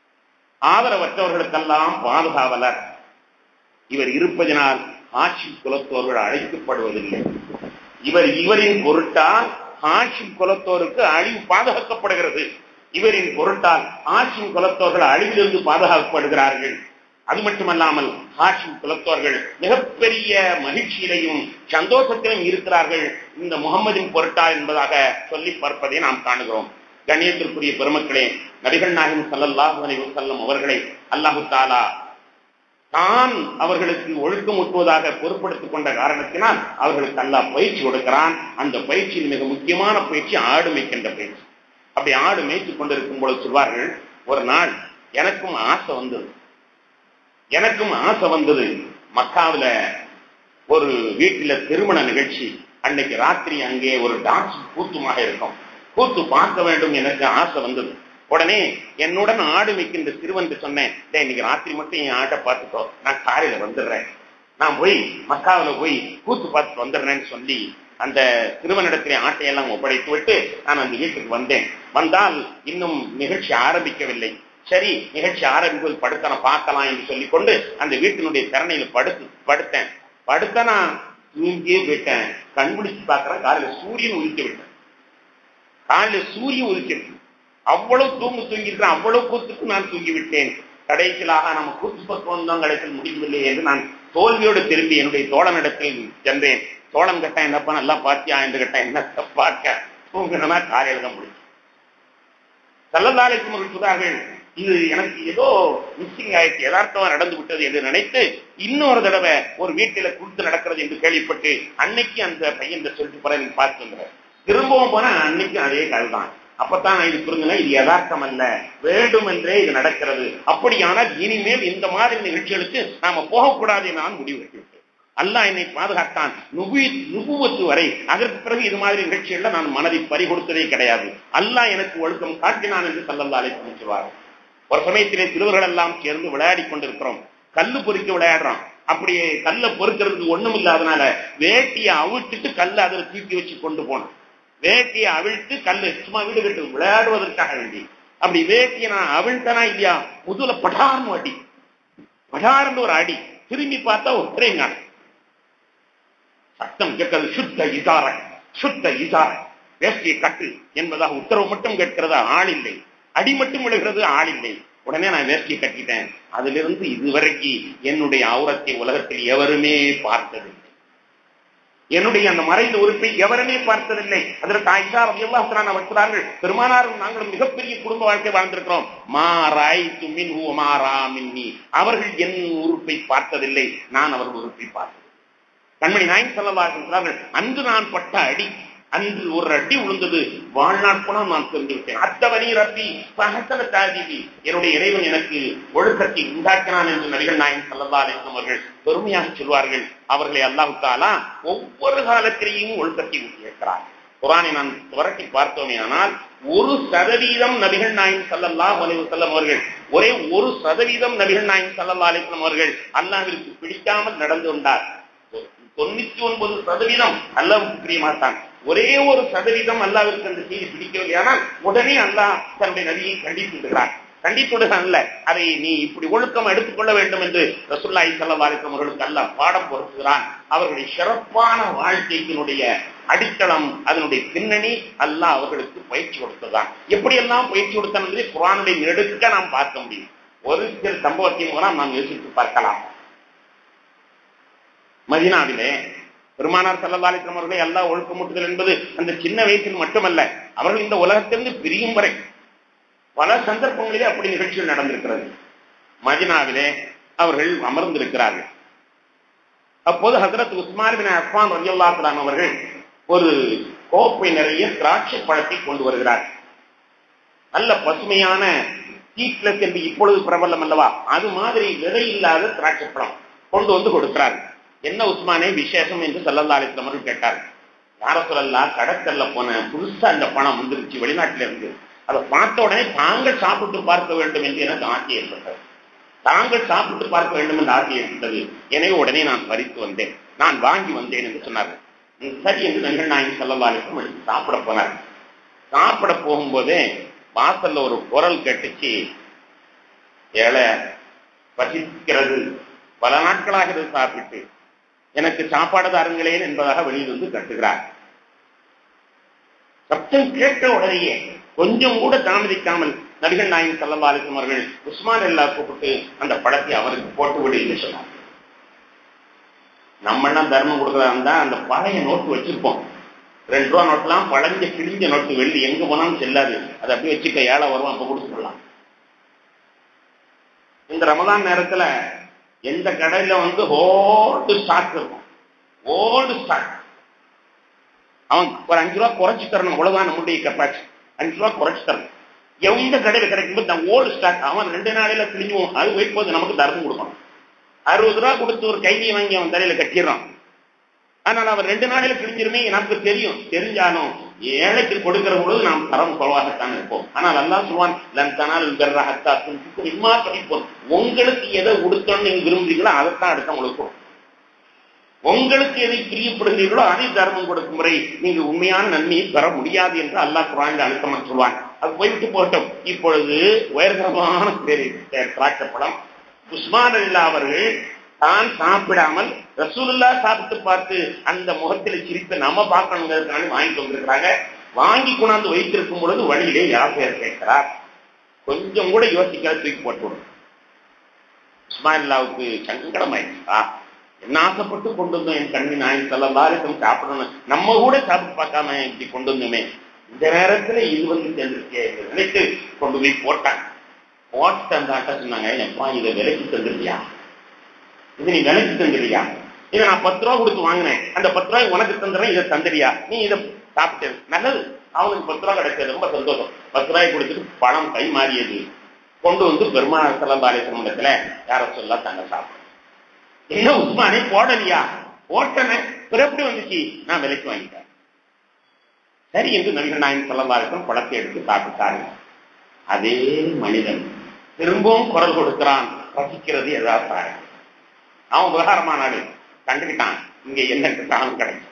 ஆதரவற்றவர்களுக்கெல்லாம் பாதுகாவலர். இவர் இருப்பதனால் ஹாஷிம் குலத்தோர்கள் அழைக்கப்படுவதில்லை. இவர் இவரின் பொருட்டால் ஹாஷிம் குலத்தோருக்கு அழிவு பாதுகாக்கப்படுகிறது. இவரின் பொருட்டால் ஹாஷிம் குலத்தோர்கள் அழிவிலிருந்து பாதுகாக்கப்படுகிறார்கள். அது மட்டுமல்லாமல் ஹாஷிம் குலத்தோர்கள் மிகப்பெரிய மகிழ்ச்சியிலையும் சந்தோஷத்திலும் இருக்கிறார்கள் இந்த முகம்மதின் பொருட்டால் என்பதாக சொல்லி பார்ப்பதை நாம் காணுகிறோம். கண்ணியத்திற்குரிய பெருமக்களே, நபிகள் நாயகம் ஸல்லல்லாஹு அலைஹி வஸல்லம் அவர்களை அல்லாஹு தஆலா தான் அவர்களுக்கு ஒழுக்கமுட்டுவதாக பொறுப்படுத்திக் கொண்ட காரணத்தினால் அவர்களுக்கு அல்லாஹ் பயிற்சி கொடுக்கிறான். அந்த பயிற்சியில் மிக முக்கியமான பயிற்சி ஆடு மேய்க்கின்ற பயிற்சி. அப்படி ஆடு மேய்த்துக் கொண்டிருக்கும் பொழுது சொல்வார்கள், ஒரு நாள் எனக்கும் ஆசை வந்தது எனக்கும் ஆசை வந்தது மக்காவில ஒரு வீட்டில திருமண நிகழ்ச்சி. அன்னைக்கு ராத்திரி அங்கே ஒரு டான்ஸ் கூத்துமாக இருக்கும். கூத்து பார்க்க வேண்டும் எனக்கு ஆசை வந்தது. உடனே என்னுடன் ஆடு வைக்கின்ற சிறுவன் சொன்னேன், இன்னைக்கு ராத்திரி மட்டும் என் ஆட்டை பார்த்துக்கோ, நான் காலையில வந்துடுறேன், நான் போய் மக்காவில போய் கூத்து பார்த்துட்டு வந்துடுறேன்னு சொல்லி அந்த சிறுவனிடத்திலே ஆட்டையெல்லாம் ஒப்படைத்து விட்டு நான் அந்த வீட்டுக்கு வந்தேன். வந்தால் இன்னும் நிகழ்ச்சி ஆரம்பிக்கவில்லை. சரி, நிகழ்ச்சி ஆரம்பிப்பது படுத்தன பார்க்கலாம் என்று சொல்லிக் கொண்டு அந்த வீட்டினுடைய திறனையில படுத்து படுத்தேன். படுத்த நான் தூங்கியே போயிட்டேன். கண்பிடிச்சு பார்க்கிறேன், காலையில சூரியன் உதித்து விட்டேன். காலையில சூரியன் உதிச்சிருக்கு. அவ்வளவு தூங்கு தூங்கியிருக்கிறேன். அவ்வளவு கூத்துக்கு நான் தூங்கிவிட்டேன். கடைசியிலாக நம்ம கூத்து பக்கம் வந்தோம், கடைசியில் முடிக்கவில்லை என்று நான் தோல்வியோடு திரும்பி என்னுடைய தோழனிடத்தில் சென்றேன். தோழன் கட்ட என்னப்பா நல்லா பார்த்தியா என்று கேட்டா என்ன பார்க்க தூங்கினா காலையில தான் முடியும். ஸல்லல்லாஹு அலைஹி வஸல்லம் சொல்றார்கள், இது எனக்கு ஏதோ மிஸ்ஸிங் ஆயிடுச்சு, யதார்த்தமா நடந்து விட்டது என்று நினைத்து இன்னொரு தடவை ஒரு வீட்டில கூத்து நடக்கிறது என்று கேள்விப்பட்டு அன்னைக்கு அந்த பையன் சொல்லிட்டு போற பார்த்து வந்துடுறேன். திரும்பவும் போனா அன்னைக்கு அதே கல் தான். அப்பத்தான் இது புரிஞ்சுங்க, இது யதார்த்தம் அல்ல, வேண்டும் என்றே இது நடக்கிறது. அப்படியானால் இனிமேல் இந்த மாதிரி நிகழ்ச்சிகளுக்கு நாம போகக்கூடாது நான் முடிவு எடுத்துவிட்டேன். அல்லாஹ் என்னை பாதுகாத்தான் நுபுவத்து வரை. அதற்கு பிறகு இது மாதிரி நிகழ்ச்சிகள்ல நான் மனதை பறி கொடுத்ததே கிடையாது. அல்லாஹ் எனக்கு ஒழுக்கம் காட்டினான் என்று ஸல்லல்லாஹு அலைஹி வஸல்லம் சொல்வார். ஒரு சமயத்திலே சிறுவர்கள் எல்லாம் சேர்ந்து விளையாடி கொண்டிருக்கிறோம். கல்லு பொறுக்க விளையாடுறோம். அப்படியே கல்லை பொறுக்கிறதுக்கு ஒண்ணும் இல்லாதனால வேட்டியை அவிழ்த்துட்டு கல்லை அதில் தூக்கி வச்சு கொண்டு போனோம். வேட்டியை அவிழ்த்து கல்லு சும்மா வீடு கட்டு விளையாடுவதற்காக வேண்டி அப்படி வேட்டியை நான் அவிழ்த்தனா இல்லையா, முதுல படார்னு அடி படார்ந்து ஒரு அடி, திரும்பி பார்த்தா ஒற்றை ஞானம். சத்தம் கேட்கிறது, சுத்த இசார சுத்த இசார வேஷ்டியை கட்டு என்பதாக உத்தரவு மட்டும் கேட்கிறதா, ஆள் இல்லை. அடி மட்டும் விழுகிறது, ஆள் இல்லை. உடனே நான் வேஷ்டியை கட்டிட்டேன். அதிலிருந்து இதுவரைக்கும் என்னுடைய அவுரத்தை உலகத்தில் எவருமே பார்த்ததில்லை. என்னுடைய அந்த மறைந்த உறுப்பை எவருமே பார்த்ததில்லை. அதற்கு ஆயிஷா ரலியல்லாஹு அன்ஹா வருகிறார்கள், பெருமானாரும் நாங்களும் மிகப்பெரிய குடும்ப வாழ்க்கை வாழ்ந்திருக்கிறோம். மா ராய்து மின்ஹு வமா ரா மின்னி. அவர்கள் என் உறுப்பை பார்த்ததில்லை, நான் அவர்கள் உறுப்பை பார்த்தேன். கண்மணி நாயகம் ஸல்லல்லாஹு அலைஹி வஸல்லம், அன்று நான் பட்ட அடி, அன்று ஒரு அடி விழுந்தது, வாழ்நாள் போல நான் தெரிந்துவிட்டேன். அத்தவனி ரப்பி பஹஸன தாதிபி. என்னுடைய இறைவன் எனக்கு ஒழுக்கத்தை உண்டாக்கினான் என்று நபிகள் நாயகம் ஸல்லல்லாஹு அலைஹி வஸல்லம் அவர்கள் பெருமையாக சொல்வார்கள். அவர்களை அல்லாஹ் தஆலா ஒவ்வொரு காலத்திலேயும் ஒழுக்கத்தை ஊட்டியிருக்கிறார். குர்ஆனை நான் புரட்டி பார்த்தோமே ஆனால் ஒரு சதவீதம் நபிகள் நாயகம் ஸல்லல்லாஹு அலைஹி வஸல்லம் அவர்கள், ஒரே ஒரு சதவீதம் நபிகள் நாயகம் ஸல்லல்லாஹு அலைஹி வஸல்லம் அவர்கள் அல்லாஹ்விற்கு பிடிக்காமல் நடந்து கொண்டார். தொண்ணூத்தி ஒன்பது சதவீதம் அல்லாஹ்வுக்கு பிரியமாட்டான். ஒரே ஒரு சதவீதம் அல்லாஹ்விற்கு அந்த செய்தி பிடிக்கவில்லையானால் உடனே அல்லாஹ் தன்னுடைய நபியை கண்டித்து விடுகிறார். கண்டித்துடன் அல்ல, அதை நீ இப்படி ஒழுக்கம் எடுத்துக்கொள்ள வேண்டும் என்று ரசூலுல்லாஹி ஸல்லல்லாஹு அலைஹி வஸல்லம் அவர்களுக்கு அல்லாஹ் பாடம் பொருத்துகிறான். அவர்களுடைய சிறப்பான வாழ்க்கையினுடைய அடித்தளம், அதனுடைய பின்னணி அல்லாஹ் அவர்களுக்கு பயிற்சி கொடுத்ததான். எப்படியெல்லாம் பயிற்சி கொடுத்தான் என்பதை குர்ஆனுடைய நெடுக்க நாம் பார்க்க முடியும். ஒரு சில சம்பவத்தின் மூலம் நாம் யோசித்து பார்க்கலாம். மதீனாவிலே பெருமானார் ஸல்லல்லாஹு அலைஹி வஸல்லம் அவர்களை அல்லாஹ் ஒழுக்கமூட்டுதல் என்பது அந்த சின்ன வயசில் மட்டுமல்ல, அவர்கள் இந்த உலகத்திலிருந்து பிரியும் வரை பல சந்தர்ப்பங்களிலே அப்படி நிகழ்ச்சிகள் நடந்திருக்கிறது. மதீனாவிலே அவர்கள் அமர்ந்திருக்கிறார்கள். அப்போது ஹஜ்ரத் உஸ்மான் பின் அஃபான் ரலியல்லாஹு அன்ஹு அவர்கள் ஒரு கோப்பை நிறைய திராட்சை பழத்தை கொண்டு வருகிறார். நல்ல பசுமையான சீட்லெஸ் என்று இப்பொழுது பிரபலம் அல்லவா, அது மாதிரி விதை இல்லாத திராட்சை பழம் கொண்டு வந்து கொடுக்கிறார். என்ன உஸ்மானே விசேஷம் என்று ஸல்லல்லாஹு அலைஹி வஸல்லம் அவர்கள் கேட்டார். யார சொல்லலாம், கடற்கல்ல போன புதுசா இந்த பணம் வந்துருச்சு வெளிநாட்டில இருந்து, அதை பார்த்த உடனே தாங்கள் சாப்பிட்டு பார்க்க வேண்டும் என்று எனக்கு ஆசை ஏற்பட்டது. தாங்கள் சாப்பிட்டு பார்க்க வேண்டும் என்று ஆசை ஏற்பட்டது. எனவே உடனே நான் பறித்து வந்தேன், நான் வாங்கி வந்தேன் என்று சொன்னார்கள். சரி என்று நபிகள் நாயகம் ஸல்லல்லாஹு அலைஹி வஸல்லம் சாப்பிட போனார். சாப்பிட போகும்போதே வாசல்ல ஒரு குரல் கேட்டுச்சு, ஏழை பசிக்கிறது, பல நாட்களாக இதை சாப்பிட்டு எனக்கு சாப்பாடு தாருங்களேன் என்பதாக வெளியில் வந்து கட்டுகிறார். சப்தம் கேட்ட உடனேயே கொஞ்சம் கூட தாமதிக்காமல் நபிகள் நாயகம் ஸல்லல்லாஹு அலைஹி வஸல்லம் அவர்கள் உஸ்மான் எல்லாம் கூப்பிட்டு அந்த படத்தை அவருக்கு போட்டு விடு என்று சொன்னார். நம்ம எல்லாம் தர்மம் கொடுக்கறதா இருந்தா அந்த பழைய நோட்டு வச்சிருப்போம், ரெண்டு ரூபா நோட்டுலாம் பழஞ்ச கிழிஞ்ச நோட்டு, வெள்ளி எங்க போனாலும் செல்லாது, அதை அப்படியே வச்சுக்க, ஏழை வருவோம் அப்ப கொடுத்துடலாம். இந்த ரமலான் நேரத்துல எந்த கடையில வந்து ஓல்டு ஸ்டாக் இருக்கும், ஓல்டு ஸ்டாக், அவன் ஒரு அஞ்சு ரூபா குறைச்சு தரணும், அவ்வளவுதான் நம்முடைய கெப்பாசிட்டி, அஞ்சு ரூபா குறைச்சு தரணும். எந்த கடையில கிடைக்கும் ஓல்டு ஸ்டாக், அவன் ரெண்டு நாளையில கிழிஞ்சுவோம், அது போய் போது நமக்கு தர்மம் கொடுக்கணும். அறுபது ரூபா கொடுத்து ஒரு கைதியை வாங்கி அவன் தலையில கட்டிடுறான். ஆனால் அவன் ரெண்டு நாளையில கிழிஞ்சிருமே நமக்கு தெரியும். தெரிஞ்சாலும் ஏழைக்கு கொடுக்கிற பொழுது நாம் தரம் குறைவாகத்தான் இருப்போம். ஆனால் அல்லாஹ் சொல்வான், லன் தனாலுல் பிர்ர ஹத்தா துன்ஃபிகு மிம்மா துஹிப்பூன். உங்களுக்கு எதை கொடுத்தோன்னு நீங்க விரும்புறீங்களோ அதைத்தான் அடுத்த உங்களுக்கு. உங்களுக்கு எதை பிரியப்படுகிறீர்களோ அதை தர்மம் கொடுக்கும் முறை நீங்க உண்மையான நன்மையை பெற முடியாது என்று அல்லாஹ் குர்ஆனில் அழுத்தமா சொல்வான். அது போய்விட்டு போட்டோம். இப்பொழுது உயர்தரமான திராட்சப்படம் உஸ்மான் ரலியல்லாஹு அவர்கள் தான் சாப்பிடாமல் ரசூலுல்லாஹ் சாப்பிட்டு பார்த்து அந்த முகத்தில் சிரித்து நம்ம பார்க்கணுங்கிறதுக்கான வாங்கிட்டு வந்திருக்கிறாங்க. வாங்கி கொண்டாந்து வைத்திருக்கும் பொழுது வழியிலே யார் கேட்கிறார், கொஞ்சம் கூட யோசிக்காத தூக்கி போட்டு உஸ்மான் ரலியல்லாஹுவுக்கு சங்கடம் ஆயிடுச்சா, என்ன ஆசைப்பட்டு கொண்டு வந்தோம் என் கண்ணி நாயகம் ஸல்லல்லாஹு அலைஹி வஸல்லம் சாப்பிடணும், நம்ம கூட சாப்பிட்டு பார்க்காம இப்படி கொண்டு வந்தோமே, இந்த நேரத்துல இது வந்து சேர்ந்துருக்கே நினைத்து கொண்டு போய் போட்டாங்க. போட்டு அந்த ஆட்ட சொன்னாங்க, எப்பா இதை விலைக்கு தந்துருக்கியா, இது நீ விலைக்கு தந்துடுறியா, இதை நான் பத்து ரூபா கொடுத்து வாங்கினேன், அந்த பத்து ரூபாய் உனக்கு தந்துடுறேன், இதை தந்துடுறியா, நீ இதை சாப்பிட்டு நல்லது. அவனுக்கு பத்து ரூபா கிடைச்சது, ரொம்ப சந்தோஷம். பத்து ரூபாய் கொடுத்துட்டு பணம் கை மாறியது, கொண்டு வந்து பெருமானார் ஸல்லல்லாஹு அலைஹி வஸல்லம் இடத்துல யார சொல்லலாம் தாங்க சாப்பிடும். என்ன உஸ்மானே போடலையா, போட்டன எப்படி வந்துச்சு, நான் விலைக்கு வாங்கிட்டேன். சரி என்று நபிகள் நாயகம் ஸல்லல்லாஹு அலைஹி வஸல்லம் பழத்தை எடுத்து சாப்பிட்டாரு. அதே மனிதன் திரும்பவும் குரல் கொடுக்கிறான், ரசிக்கிறது எதாப்பாரு. அவன் விவகாரமான நாடு கண்டுகிட்டான், இங்க என்ன காலம் கிடைக்கும்.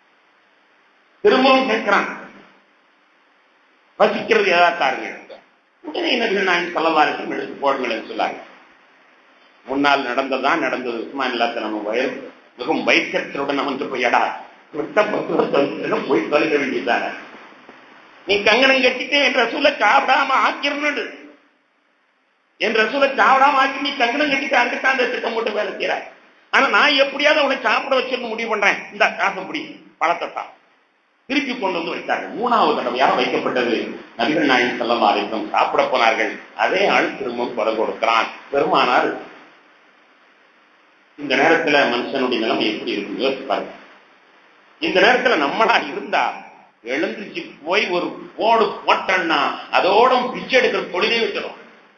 திரும்பவும் கேட்கிறான், வசிக்கிறது ஏதாத்தாருங்க. உடனே நபிகள் நாயகம் ஸல்லல்லாஹு அலைஹி வஸல்லம் எடுத்து போடுங்கள் என்று சொன்னாங்க. முன்னால் நடந்ததான் நடந்தது. உஸ்மான் இல்லாத நம்ம வயல் மிகவும் வைக்கத்துடன் வந்து போயடா விட்ட பத்து போய் தொலைக்க வேண்டியதான நீ கங்கணம் கட்டிட்டு என் ரசூலை சாப்பிடாம ஆக்கிரனு என் ரசூலை சாப்பிடாம ஆக்கி நீ கங்கணம் கட்டிட்டு அங்கிட்ட அந்த திட்டம் போட்டு வேலை செய்யறாய். ஆனா நான் எப்படியாவது அவனை சாப்பிட வச்சிருந்து முடிவு பண்றேன். இந்த காசை பிடி பழத்தை திருப்பி கொண்டு வந்து வைத்தார்கள். மூணாவது தடவையாக வைக்கப்பட்டது. நபிகள் நாயகம் ஸல்லல்லாஹு அலைஹி வஸல்லம் சாப்பிட போனார்கள். அதே ஆள் திரும்பவும் கொலை கொடுக்கிறான். பெருமானார் இந்த நேரத்துல மனுஷனுடைய நிலைமை எப்படி இருக்கும் யோசிப்பாரு. இந்த நேரத்துல நம்மளா இருந்தா எழுந்துச்சு போய் ஒரு போடு போட்டோம்னா அதோட பிச்சை எடுக்கிற தொழிலே விட்டுரும்.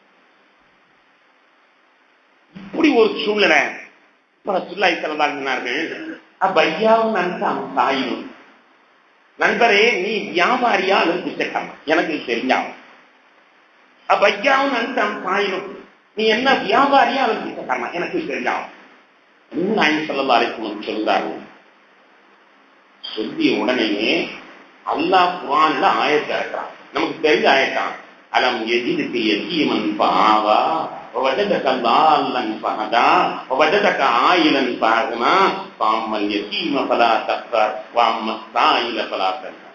இப்படி ஒரு சூழ்நிலை ரசூலுல்லாஹி ஸல்லல்லாஹு அலைஹி வஸல்லம் அப்பையாவும் நன்றாம் தாயும் நண்பரே நீ வியாபாரியா அல்லது பிச்சைக்காரன் எனக்கு தெரிஞ்சாகும். அப்பையாவும் நன்றாம் தாயும் நீ என்ன வியாபாரியா அல்லது பிச்சைக்காரன் எனக்கு தெரிஞ்சாகும். நாயகம் ஸல்லல்லாஹு அலைஹி வஸல்லம் சொல்றாரு. சொல்லிய உடனேயே அல்லாஹ் குர்ஆன்ல ஆயத்தை இறக்குறான். நமக்கு தெரிஞ்ச ஆயத்தான். அலம் யஜிதுக யதீமன் ஃபஆவா வவஜதக ضالன் ஃபஹதா வவஜதக ஆயிலன் ஃபஅக்னா ஃபஅம்மல் யதீம ஃபலா தக்ஃபர் வஅம்மஸ் ஸாயில ஃபலா தன்ஹர்.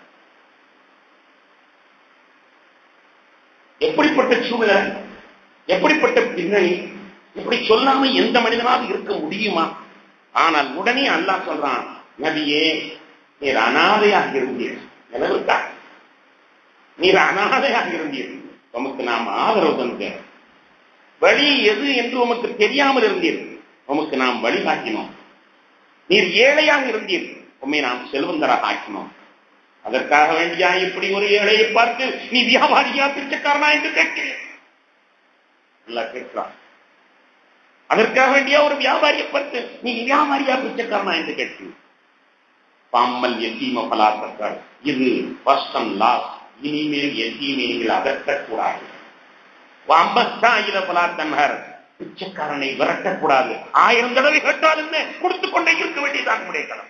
எப்படிப்பட்ட சூழ்நிலை, எப்படிப்பட்ட பின்னணி, இப்படி சொல்லாம எந்த மனிதனாவது இருக்க முடியுமா? ஆனால் உடனே அல்லாஹ் சொல்றான், நபியே நீர் அனாதையாக இருந்தீர். நிலவுக்கா நீர் அனாதையாக இருந்தீர். உமக்கு நாம் ஆதரவு தந்தேன். வழி எது என்று உமக்கு தெரியாமல் இருந்தீர். உமக்கு நாம் வழிகாட்டினோம். நீர் ஏழையாக இருந்தீர். உண்மை நாம் செல்வந்தராக ஆக்கினோம். அதற்காக வேண்டியா இப்படி ஒரு ஏழையை பார்த்து நீ வியாபாரியா பிச்சைக்காரனா என்று கேட்கிறேன். கேட்கிறான். அதற்காக வேண்டியா ஒரு வியாபாரியை பார்த்து நீ வியாபாரியா பிச்சைக்காரனா என்று கேட்கிறேன். பாம்பல் எத்தீம பலாத்தக்கார் இது பஸ்டம் லாஸ். இனிமேல் எத்தீமை நீங்கள் அகற்றக்கூடாது. வாம்பஸ்தாயில பலாத்தன்ஹர் பிச்சைக்காரனை விரட்டக்கூடாது. ஆயிரம் தடவை கேட்டாலுமே கொடுத்துக் கொண்டே இருக்க வேண்டியதாக நம்முடைய கடன்.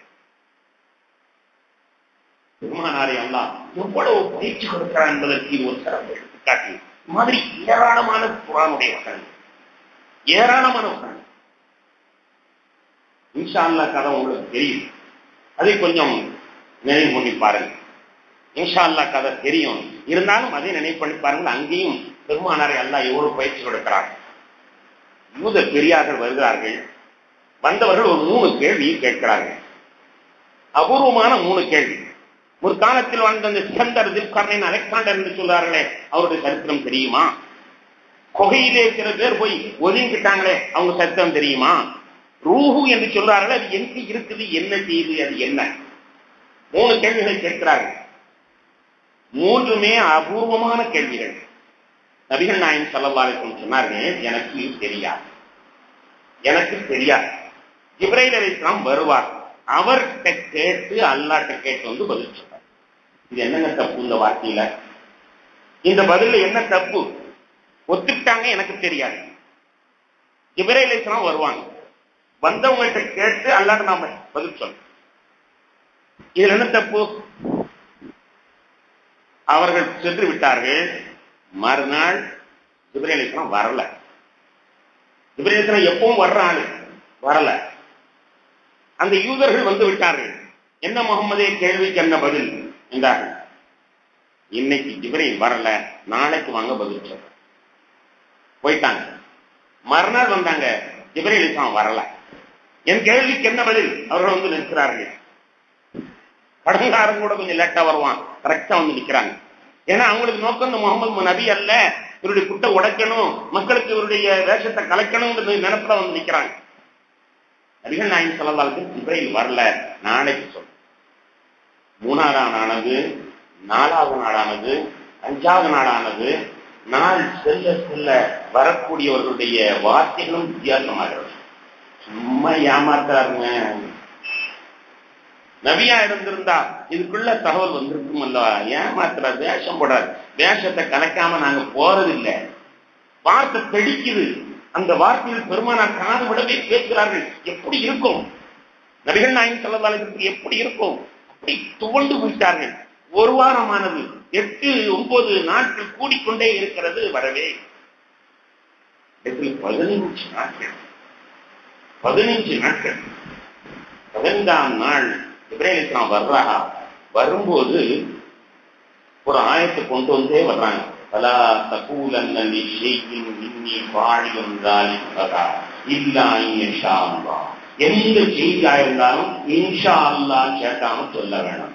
பெருமானாரை அல்லாஹ் எவ்வளவு பயிற்சி கொடுக்கிறார் என்பதற்கு ஒரு சிறப்பு எடுத்துக்காட்டி மாதிரி ஏராளமான குர்ஆனுடைய வசனங்கள், ஏராளமான வசனங்கள். இன்ஷா அல்லாஹ் கதை உங்களுக்கு தெரியும். அதை கொஞ்சம் நினைவு பண்ணி பாருங்க. இன்ஷா அல்லாஹ் கதை தெரியும். இருந்தாலும் அதை நினைவு பண்ணி பாருங்கள். அங்கேயும் பெருமானாரை அல்லாஹ் எவ்வளவு பயிற்சி கொடுக்கிறார். யூத பெரியார்கள் வருகிறார்கள். வந்தவர்கள் ஒரு மூணு கேள்வியை கேட்கிறார்கள். அபூர்வமான மூணு கேள்வி. ஒரு காலத்தில் வாழ்ந்த அந்த சிக்கந்தர், தில்கர்னைன், அலெக்சாண்டர் என்று சொல்றார்களே, அவருடைய சரித்திரம் தெரியுமா? கொகையிலே சில பேர் போய் ஒதுங்கிட்டாங்களே, அவங்க சரித்திரம் தெரியுமா? ரூஹு என்று சொல்றார்கள், அது எங்க இருக்குது, என்ன செய்யுது, அது என்ன? மூணு கேள்விகளை கேட்கிறார்கள். மூன்றுமே அபூர்வமான கேள்விகள். நபிகள் நாயகம் ஸல்லல்லாஹு அலைஹி வஸல்லம் சொன்னார்கள், எனக்கு தெரியாது, எனக்கு தெரியாது. ஜிப்ரீல் அலைஹிஸ்ஸலாம் வருவார், அவர்கிட்ட கேட்டு அல்லாஹ்ட்ட கேட்டு வந்து பதில் சொல்றார். இது என்னங்க தப்பு இந்த வார்த்தையில? இந்த பதில என்ன தப்பு? ஒத்துக்கிட்டாங்க, எனக்கு தெரியாது. ஜிப்ரீல் அலைஹிஸ்ஸலாம் வருவாங்க, வந்தவங்கள்ட்ட கேட்டு அல்லாஹ்ட்ட நாம பதில் சொல்றோம். இதுல என்ன தப்பு? அவர்கள் சென்று விட்டார்கள். மறுநாள் ஜிப்ரீல் அலைஹிஸ்ஸலாம் வரல. ஜிப்ரீல் அலைஹிஸ்ஸலாம் எப்பவும் வர்ற ஆளு வரல. அந்த யூதர்கள் வந்து விட்டார்கள். என்ன முகமதே, கேள்விக்கு என்ன பதில் என்றார்கள். இன்னைக்கு ஜிப்ரீல் வரல, நாளைக்கு வாங்க பதில் சொல்ற. போயிட்டாங்க. மறுநாள் வந்தாங்க, ஜிப்ரீல் அலைஹிஸ்ஸலாம் வரல. என் கேள்விக்கு என்ன பதில்? அவர்கள் வந்து நிற்கிறார்கள். கடங்காரன் கூட கொஞ்சம் லேட்டா வருவான், கரெக்டா வந்து நிற்கிறாங்க. ஏன்னா அவங்களுக்கு நோக்கம் இந்த முகமது நபி அல்ல, இவருடைய குட்டை உடைக்கணும், மக்களுக்கு இவருடைய வேஷத்தை கலைக்கணும் நினைப்புல வந்து நிற்கிறாங்க. நபிகள் நாயகம் ஸல்லல்லாஹு அலைஹி வஸல்லம் ஜிப்ரீல் வரல, நாளைக்கு சொல்ல. மூணாவது நாளானது, நாலாவது நாளானது, அஞ்சாவது நாளானது. நாள் செல்ல செல்ல வரக்கூடியவர்களுடைய வார்த்தைகளும் வித்தியாசமாகிறது. சும்மா ஏமாத்தாருங்க. நபியா இருந்திருந்தா இதுக்குள்ள தகவல் வந்திருக்கும் அல்லவா? ஏமாத்துறாரு, வேஷம் போடாது. வேஷத்தை கலைக்காம நாங்க போறதில்லை. வார்த்தை தெடிக்குது. அந்த வார்த்தையில் பெருமானார் காது விடவே பேசுகிறார்கள். எப்படி இருக்கும் நபிகள் நாயகம் ஸல்லல்லாஹு அலைஹி வஸல்லம்? எப்படி இருக்கும்? அப்படி துவண்டு போயிட்டார்கள். ஒரு வாரமானது எட்டு ஒன்பது நாட்கள் கூடிக்கொண்டே இருக்கிறது. வரவே பதினைஞ்சு நாட்கள் பதினைஞ்சு நாட்கள் பதினைந்தாம் நாள் இப்ராஹிம் அலைஹிஸ்ஸலாம் வர்றாங்க. வரும்போது ஒரு ஆயத்தை கொண்டு வந்தே வர்றாங்க. பலா தகூலன்ன லிஷைஇன் இன்னி ஃபாஇலுன் ஸாலிகா இல்லா இன்ஷா அல்லாஹ். எந்த செய்தியா இருந்தாலும் இன்ஷா அல்லாஹ் கேட்காம சொல்ல வேண்டாம்.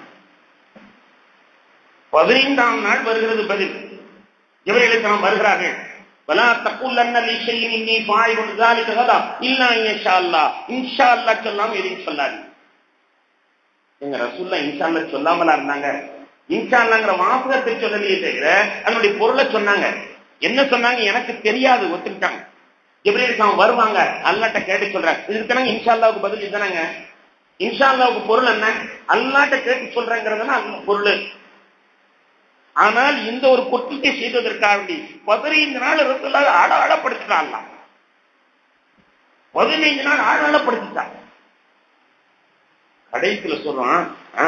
பதினைந்தாம் நாள் வருகிறது பதில். இப்ராஹிம் அலைஹிஸ்ஸலாம் வருகிறார்கள். பலா தகூலன்ன லிஷைஇன் இன்னி ஃபாஇலுன் ஸாலிகா இல்லா இன்ஷா அல்லாஹ். இன்ஷா அல்லாஹ் சொல்லாம எதையும் சொல்லாது. எங்க ரசூலுல்லாஹ் இன்ஷா அல்லாஹ் சொல்லாமலா இருந்தாங்க? இன்ஷா அல்லாஹ்ங்கற வாசகத்தை சொல்லலையே தவிர அதனுடைய பொருளை சொன்னாங்க. என்ன சொன்னாங்க எனக்கு தெரியாது, ஒத்துக்கிட்டாங்க. இப்ராஹிம் அலைஹிஸ்ஸலாம் வருவாங்க, அல்லாஹ்ட்ட கேட்டு சொல்றாங்க. இதுக்கு தானங்க இன்ஷா அல்லாஹ்வுக்கு பதில் இதுதானங்க. இன்ஷா அல்லாஹ்வுக்கு பொருள் என்ன? அல்லாஹ்ட்ட கேட்டு சொல்றேங்கிறதுனா அது பொருள். ஆனால் இந்த ஒரு குற்றத்தை செய்ததற்காக வேண்டி பதினைந்து நாள் ரசூலுல்லாஹ் ஆட ஆடப்படுத்திட்டாங்க. பதினைந்து நாள் ஆட ஆடப்படுத்திட்டாங்க. கடைசியில சொல்றான்,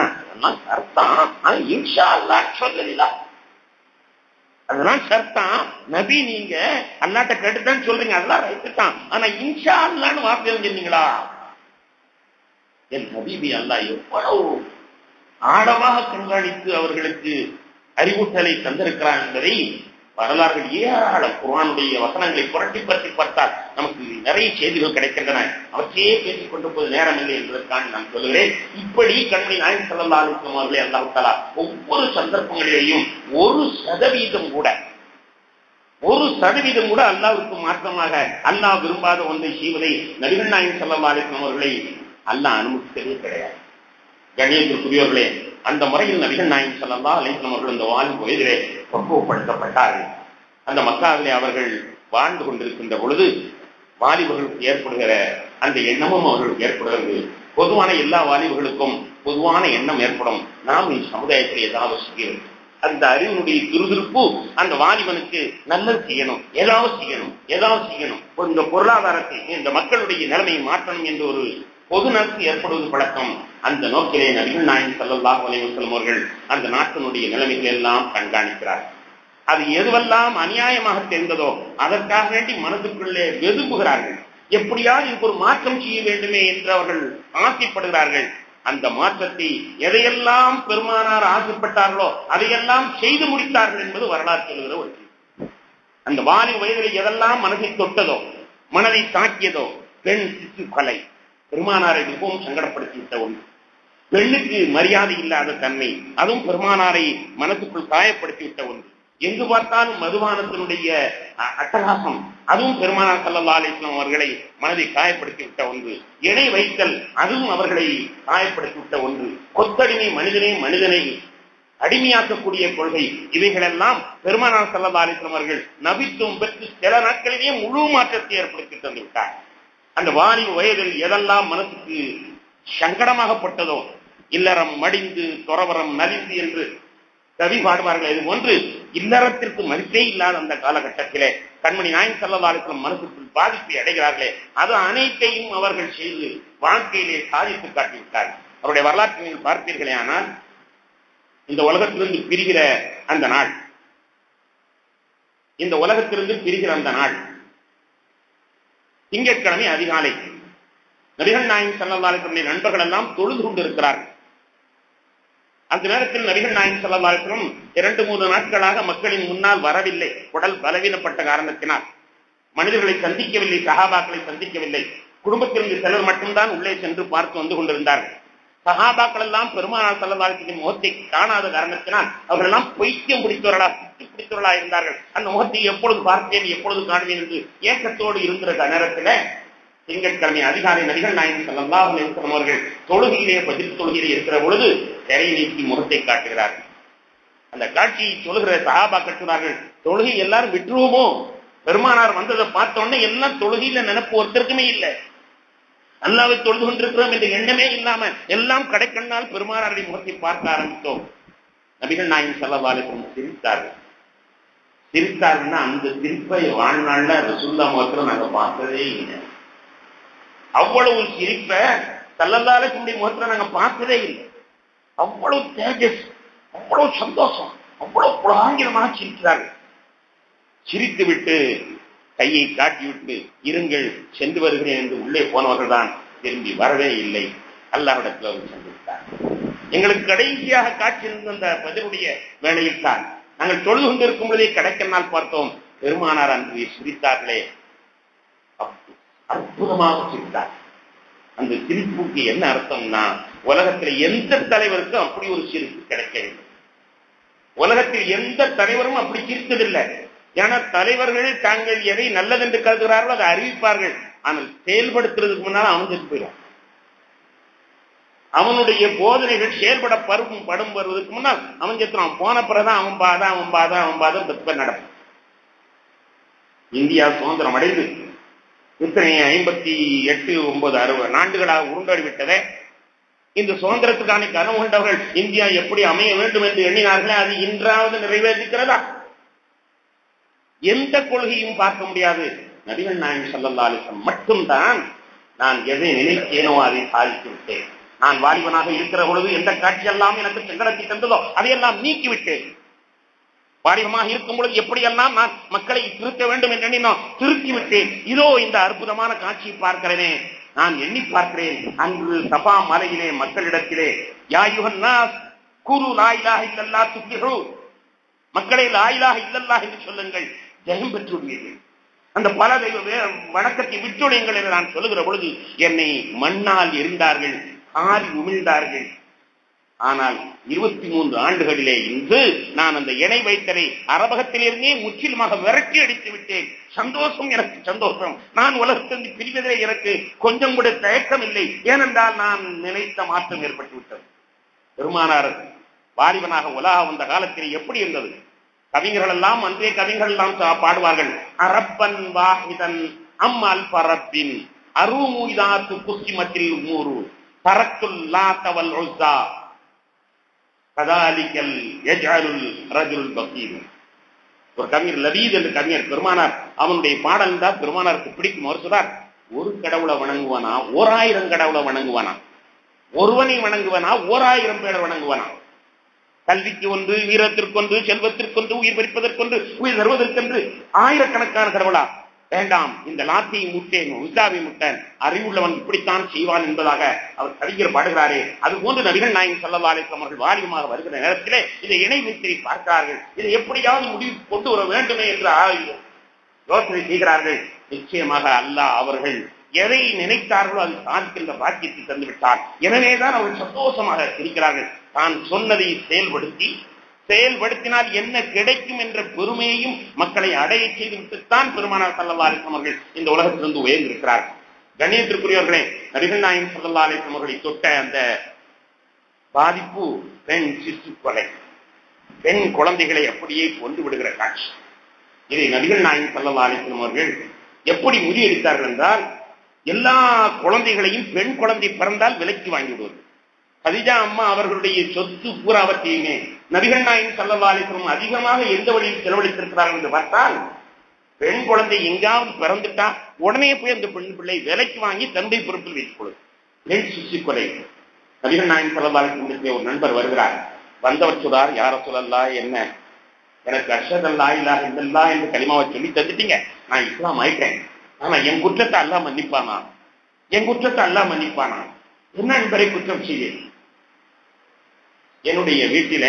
இன்ஷா அல்லாஹ் சொல்லல. அதெல்லாம் சர்த்தம். நபி நீங்க அல்லாஹ்ட்ட கேட்டுதான் சொல்றீங்க, அல்லாஹ் ரைட்டுதான். ஆனா இன்ஷா அல்லாஹ்னு வார்த்தை சொன்னீங்களா? என் ஹபீபி அல்லாஹ் எவ்வளவு ஆழமாக கண்காணித்து அவர்களுக்கு அறிவூட்டலை தந்திருக்கிறார் என்பதை வரலாறுகள் ஏராளம். குர்ஆனுடைய வசனங்களை புரட்டி பற்றி பார்த்தால் நமக்கு நிறைய செய்திகள் கிடைக்கின்றன. அவற்றையே பேசிக் கொண்டு போது நேரம் இல்லை என்பதற்காக நான் சொல்லுகிறேன். இப்படி கண்மணி நாயகம் ஸல்லல்லாஹு அலைஹி வஸல்லம் அவர்களை அல்லாஹ் தஆலா ஒவ்வொரு சந்தர்ப்பங்களிலேயும் ஒரு சதவீதம் கூட ஒரு சதவீதம் கூட அல்லாஹ்வுக்கு மாற்றமாக அல்லாஹ் விரும்பாத ஒன்றை செய்வதை நபிகள் நாயகம் ஸல்லல்லாஹு அலைஹி வஸல்லம் அவர்களை அல்லாஹ் அனுமதித்ததே கிடையாது. கண்ணியத்திற்குரியவர்களே, அந்த முறையில் நபிகள் நாயகம் ஸல்லல்லாஹு அலைஹி வஸல்லம் அவர்கள் இந்த வாலிப வயதிலே பக்குவப்படுத்தப்பட்டார்கள். அந்த மக்காவிலே அவர்கள் வாழ்ந்து கொண்டிருக்கின்ற பொழுது வாலிபர்களுக்கு ஏற்படுகிற அந்த எண்ணமும் அவர்களுக்கு ஏற்படுகிறது. பொதுவான எல்லா வாலிபர்களுக்கும் பொதுவான எண்ணம் ஏற்படும். நாம் இந்த சமுதாயத்தில் ஏதாவது செய்யணும். அந்த அறிவினுடைய துருதுருப்பு அந்த வாலிபனுக்கு நல்லது செய்யணும், ஏதாவது செய்யணும், ஏதாவது செய்யணும். இந்த பொருளாதாரத்தை இந்த மக்களுடைய நிலைமையை மாற்றணும் என்ற ஒரு பொது நோக்கு ஏற்படுவது பழக்கம். அந்த நோக்கிலே நபிகள் நாயகம் ஸல்லல்லாஹு அலைஹி வஸல்லம் அவர்கள் அந்த நாட்டினுடைய நிலைமைகள் எல்லாம் கண்காணிக்கிறார்கள். அது எதுவெல்லாம் அநியாயமாக தெரிந்ததோ அதற்காக வேண்டி மனதுக்குள்ளே வெதும்புகிறார்கள். எப்படியாவது இதுக்கு ஒரு மாற்றம் செய்ய வேண்டுமே என்று அவர்கள் ஆசைப்படுகிறார்கள். அந்த மாற்றத்தை எதையெல்லாம் பெருமானார் ஆசைப்பட்டார்களோ அதையெல்லாம் செய்து முடித்தார்கள் என்பது வரலாறு சொல்கிற ஒரு செய்தி. அந்த வாலிப வயதில் எதெல்லாம் மனதை தொட்டதோ, மனதை தாக்கியதோ, பெண் சிசு கொலை பெருமானாரை மிகவும் சங்கடப்படுத்திவிட்ட ஒன்று. பெண்ணுக்கு மரியாதை இல்லாத தன்மை, அதுவும் பெருமானாரை மனசுக்குள் காயப்படுத்திவிட்ட ஒன்று. எங்கு பார்த்தாலும் மதுபானத்தினுடைய அட்டகாசம், அதுவும் பெருமானார் ஸல்லல்லாஹு அலைஹி வஸல்லம் அவர்களை மனதை காயப்படுத்திவிட்ட ஒன்று. இணை வைத்தல், அதுவும் அவர்களை காயப்படுத்திவிட்ட ஒன்று. கொத்தடிமை, மனிதனை மனிதனை அடிமையாக்கக்கூடிய கொள்கை, இவைகளெல்லாம் பெருமானார் ஸல்லல்லாஹு அலைஹி வஸல்லம் அவர்கள் நபித்துவம் பெற்று சில நாட்களிலேயே முழு மாற்றத்தை ஏற்படுத்தி தந்துவிட்டார். அந்த வாலிப வயதில் எதெல்லாம் மனசுக்கு சங்கடமாகப்பட்டதோ, இல்லறம் மடிந்து துறவரம் நலிந்து என்று கவி பாடுவார்கள். இது ஒன்று இல்லறத்திற்கு மதிப்பே இல்லாத அந்த காலகட்டத்திலே கண்மணி நாயகம் ஸல்லல்லாஹு அலைஹி வஸல்லம் மனசுக்குள் பாதிப்பை அடைகிறார்களே, அது அனைத்தையும் அவர்கள் செய்து வாழ்க்கையிலே சாதித்து காட்டிவிட்டார்கள். அவருடைய வரலாற்றை நீங்கள் பார்ப்பீர்களே ஆனால் இந்த உலகத்திலிருந்து பிரிகிற அந்த நாள் இந்த உலகத்திலிருந்து பிரிகிற அந்த நாள் திங்கட்கிழமை அதிகாலை நபிகள் நாயகம் ஸல்லல்லாஹு அலைஹி வஸல்லம் நண்பர்கள் எல்லாம் தொழுது கொண்டிருக்கிறார்கள். அந்த நேரத்தில் நபிகள் நாயகம் ஸல்லல்லாஹு அலைஹி வஸல்லம் இரண்டு மூன்று நாட்களாக மக்களின் முன்னால் வரவில்லை. உடல் பலவீனப்பட்ட காரணத்தினால் மனிதர்களை சந்திக்கவில்லை, சஹாபாக்களை சந்திக்கவில்லை. குடும்பத்திலிருந்து சிலர் மட்டும்தான் உள்ளே சென்று பார்த்து வந்து கொண்டிருந்தார்கள். சஹாபாக்கள் எல்லாம் பெருமானார் ஸல்லல்லாஹு அலைஹி வஸல்லம் முகத்தை காணாத காரணத்தினால் அவர்கள் எல்லாம் பைத்தியம் பிடித்தவர்களா சுற்றி பிடித்தவர்களா இருந்தார்கள். அந்த முகத்தை எப்பொழுது பார்த்தேன், எப்பொழுது காணுவேன் என்று ஏக்கத்தோடு இருந்த நேரத்தில் திங்கட்கிழமை அதிகாலை நபிகள் நாயகம் ஸல்லல்லாஹு அலைஹி வஸல்லம் அவர்கள் தொழுகையிலே பதில் தொழுகையிலே இருக்கிற பொழுது திரை நீக்கி முகத்தை காட்டுகிறார்கள். அந்த காட்சியை சொல்லுகிற சஹாபாக்கள் சொன்னார்கள், தொழுகை எல்லாரும் விட்டுருவோமோ? பெருமானார் வந்ததை பார்த்தோன்னே எல்லாம் தொழுகையில நினைப்பு ஒருத்தருக்குமே இல்லை. அல்லாஹ்வை தொழுது கொண்டிருக்கிறோம் என்ற எண்ணமே இல்லாம எல்லாம் கடைக்கண்ணால் பெருமானாருடைய முகத்தை பார்க்க ஆரம்பித்தோம். நபிகள் நாயகம் ஸல்லல்லாஹு அலைஹி வஸல்லம் சிரித்தார்கள். சிரித்தார்கள்னா அந்த சிரிப்பை வாழ்நாள்ல ரசூலுல்லாஹ் முகத்துல நாங்க பார்த்ததே இல்லை. அவ்வளவு சிரிப்பை ஸல்லல்லாஹு அலைஹி வஸல்லம் முகத்துல நாங்க பார்த்ததே இல்லை. அவ்வளவு தேஜஸ், அவ்வளவு சந்தோஷம், அவ்வளவு புலாங்கிதமாக சிரிக்கிறார்கள். சிரித்து விட்டு கையை காட்டிவிட்டு இருங்கள் சென்று வருகிறேன் என்று உள்ளே போனவர்கள் தான் திரும்பி வரவே இல்லை. அல்லாஹ்விடத்தில் அவர் சென்று விட்டார். எங்களுக்கு கடைசியாக காட்சி இருந்த அந்த பதிலுடைய வேளையில் தான் நாங்கள் தொழுது கொண்டிருக்கும் பொழுதே கடைக்கனால் பார்த்தோம். பெருமானார் அன்று சிரித்தார்களே, அற்புதமாக சிரித்தார். அந்த சிரிப்புக்கு என்ன அர்த்தம்னா, உலகத்தில் எந்த தலைவருக்கும் அப்படி ஒரு சிரிப்பு கிடைக்கவில்லை. உலகத்தில் எந்த தலைவரும் அப்படி சிரித்ததில்லை. ஏன்னா தலைவர்கள் தாங்கள் எதை நல்லதென்று கருதுகிறார்களோ அதை அறிவிப்பார்கள். ஆனால் செயல்படுத்துறதுக்கு முன்னால் அவன் செத்து போயிடும். அவனுடைய போதனைகள் செயல்பட பருவம் படும் வருவதற்கு முன்னால் அவன் செத்துறான். போன பிறகுதான் அவன் பாதா அவன் பாதா அவன் பாதம் பத்து பேர் நடக்கும். இந்தியா சுதந்திரம் அடைந்து இத்தனை ஐம்பத்தி எட்டு ஒன்பது அறுபது ஆண்டுகளாக உருண்டாடிவிட்டதே. இந்த சுதந்திரத்துக்கான கனவு கொண்டவர்கள் இந்தியா எப்படி அமைய வேண்டும் என்று எண்ணினார்களே, அது இன்றாவது நிறைவேற்றிக்கிறதா? எந்த கொள்கையும் பார்க்க முடியாது. நபிகள் நாயகம் ஸல்லல்லாஹு அலைஹி வஸல்லம் மட்டும்தான் நான் எதை நினைத்தேனோ அதை சாதித்து விட்டேன். நான் வாலிபனாக இருக்கிற பொழுது எந்த காட்சியெல்லாம் எனக்கு சங்கடத்தை தந்ததோ அதையெல்லாம் நீக்கிவிட்டேன். வாலிபமாக இருக்கும் பொழுது எப்படியெல்லாம் நான் மக்களை திருத்த வேண்டும் என்று எண்ணினோம், திருத்தி விட்டேன். இதோ இந்த அற்புதமான காட்சியை பார்க்கிறேனே, நான் எண்ணி பார்க்கிறேன். அன்று சபா மலையிலே மக்களிடத்திலே யா அய்யுஹன் நாஸ் குரு லா இலாஹ இல்லல்லாஹ் துஃப்லிஹு, மக்களை லா இலாஹ இல்லல்லாஹ் என்று சொல்லுங்கள், ஜெயம் பெற்று விடுவீர்கள். அந்த பல தெய்வ வணக்கத்தை விட்டுடையுங்கள் என்று நான் சொல்லுகிற பொழுது என்னை மண்ணால் எரிந்தார்கள், ஆறி உமிழ்ந்தார்கள். ஆனால் இருபத்தி மூன்று ஆண்டுகளிலே இன்று நான் அந்த இணை வைத்தலை அரபகத்திலிருந்தே முற்றிலுமாக விரட்டி அடித்து விட்டேன். சந்தோஷம், எனக்கு சந்தோஷம். நான் உலகத்திலிருந்து பிரிவதிலே எனக்கு கொஞ்சம் கூட தயக்கம் இல்லை. ஏனென்றால் நான் நினைத்த மாற்றம் ஏற்பட்டு விட்டது. பெருமானார் வாலிபனாக உலா வந்த காலத்தில் எப்படி இருந்தது? கவிஞர்கள் எல்லாம் அன்றே கவிஞர்கள் எல்லாம் பாடுவார்கள். அரப்பன் வாஹிதன் அம்மால் பரப்பின் அருமுய்தாத்து குஸ்திமத்தில் மூரு தரத்துல் லாத்தவல் உஸ்ஸா கதாலிக்கல் யஜ்அலுல் ரஜுல் பகீர். ஒரு கவிஞர் லபீத் என்று கவிஞர், பெருமானார் அவனுடைய பாடல் தான் பெருமானாருக்கு பிடிக்கும். அவர் சொல்றார், ஒரு கடவுளை வணங்குவானா ஓர் ஆயிரம் கடவுளை வணங்குவானா, ஒருவனை வணங்குவானா ஓர் ஆயிரம் பேரை வணங்குவானா. கல்விக்கு ஒன்று, வீரத்திற்கொன்று, செல்வத்திற்கொன்று, உயிர் பறிப்பதற்கொன்று, உயிர் தருவதற்கென்று ஆயிரக்கணக்கான கடவுளா? வேண்டாம். இந்த லாத்தியை முட்டேன், உசாவை முட்டேன், அறிவுள்ளவன் இப்படித்தான் செய்வான் என்பதாக அவர் கவிஞர் பாடுகிறாரே. அது போன்று நபிகள் நாயகம் ஸல்லல்லாஹு அலைஹி வஸல்லம் அவர்கள் வாலிபமாக வருகிற நேரத்திலே இதை இணை வைத்து பார்க்கிறார்கள். இதை எப்படியாவது முடிவு கொண்டு வர வேண்டுமே என்று யோசனை செய்கிறார்கள். நிச்சயமாக அல்லாஹ் அவர்கள் எதை நினைத்தார்களோ அது சாதிக்கின்ற பாக்கியத்தை தந்து விட்டார். எனவேதான் அவர்கள் சந்தோஷமாக இருக்கிறார்கள். தான் சொன்னதை செயல்படுத்தி செயல்படுத்தினால் என்ன கிடைக்கும் என்ற பெருமையையும் மக்களை அடைய செய்து விட்டுத்தான் பெருமானார் ஸல்லல்லாஹு அலைஹி வஸல்லம் அவர்கள் இந்த உலகத்திலிருந்து உயர்ந்திருக்கிறார்கள். கண்ணியத்திற்குரியவர்களே, நபிகள் நாயகம் ஸல்லல்லாஹு அலைஹி வஸல்லம் அவர்களை தொட்ட அந்த பாதிப்பு பெண் சிசு கொலை, பெண் குழந்தைகளை அப்படியே கொண்டு விடுகிற காட்சி. இதை நபிகள் நாயகம் ஸல்லல்லாஹு அலைஹி வஸல்லம் அவர்கள் எப்படி முறியடித்தார்கள் என்றால், எல்லா குழந்தைகளையும் பெண் குழந்தை பிறந்தால் விலைக்கு வாங்கி விடுவது. கதீஜா அம்மா அவர்களுடைய சொத்து பூராவத்தையுமே நபிகள் நாயகம் ஸல்லல்லாஹு அலைஹி வஸல்லம் அதிகமாக எந்த வழியில் செலவழித்திருக்கிறார்கள் என்று பார்த்தால், பெண் குழந்தை எங்காவது பிறந்துட்டா உடனே போய் அந்த பெண் பிள்ளை விலைக்கு வாங்கி தந்தை பொறுப்பில் வைத்துக் கொள்வது. பெண் சிசு கொலை. நபிகள் நாயகம் ஸல்லல்லாஹு அலைஹி வஸல்லம் ஒரு நண்பர் வருகிறார். வந்தவர் சொல்றார், யார சொல்லலாம், என்ன எனக்கு அஷ்ஹது அல்லா இலாஹ இல்லல்லாஹ் என்று கலிமாவை சொல்லி தந்துட்டீங்க, நான் இஸ்லாம் ஆயிட்டேன். ஆனா என் குற்றத்தை அல்லாஹ் மன்னிப்பானா? என் குற்றத்தை அல்லாஹ் மன்னிப்பானா? என்ன நண்பரை குற்றம் செய்தேன்? என்னுடைய வீட்டில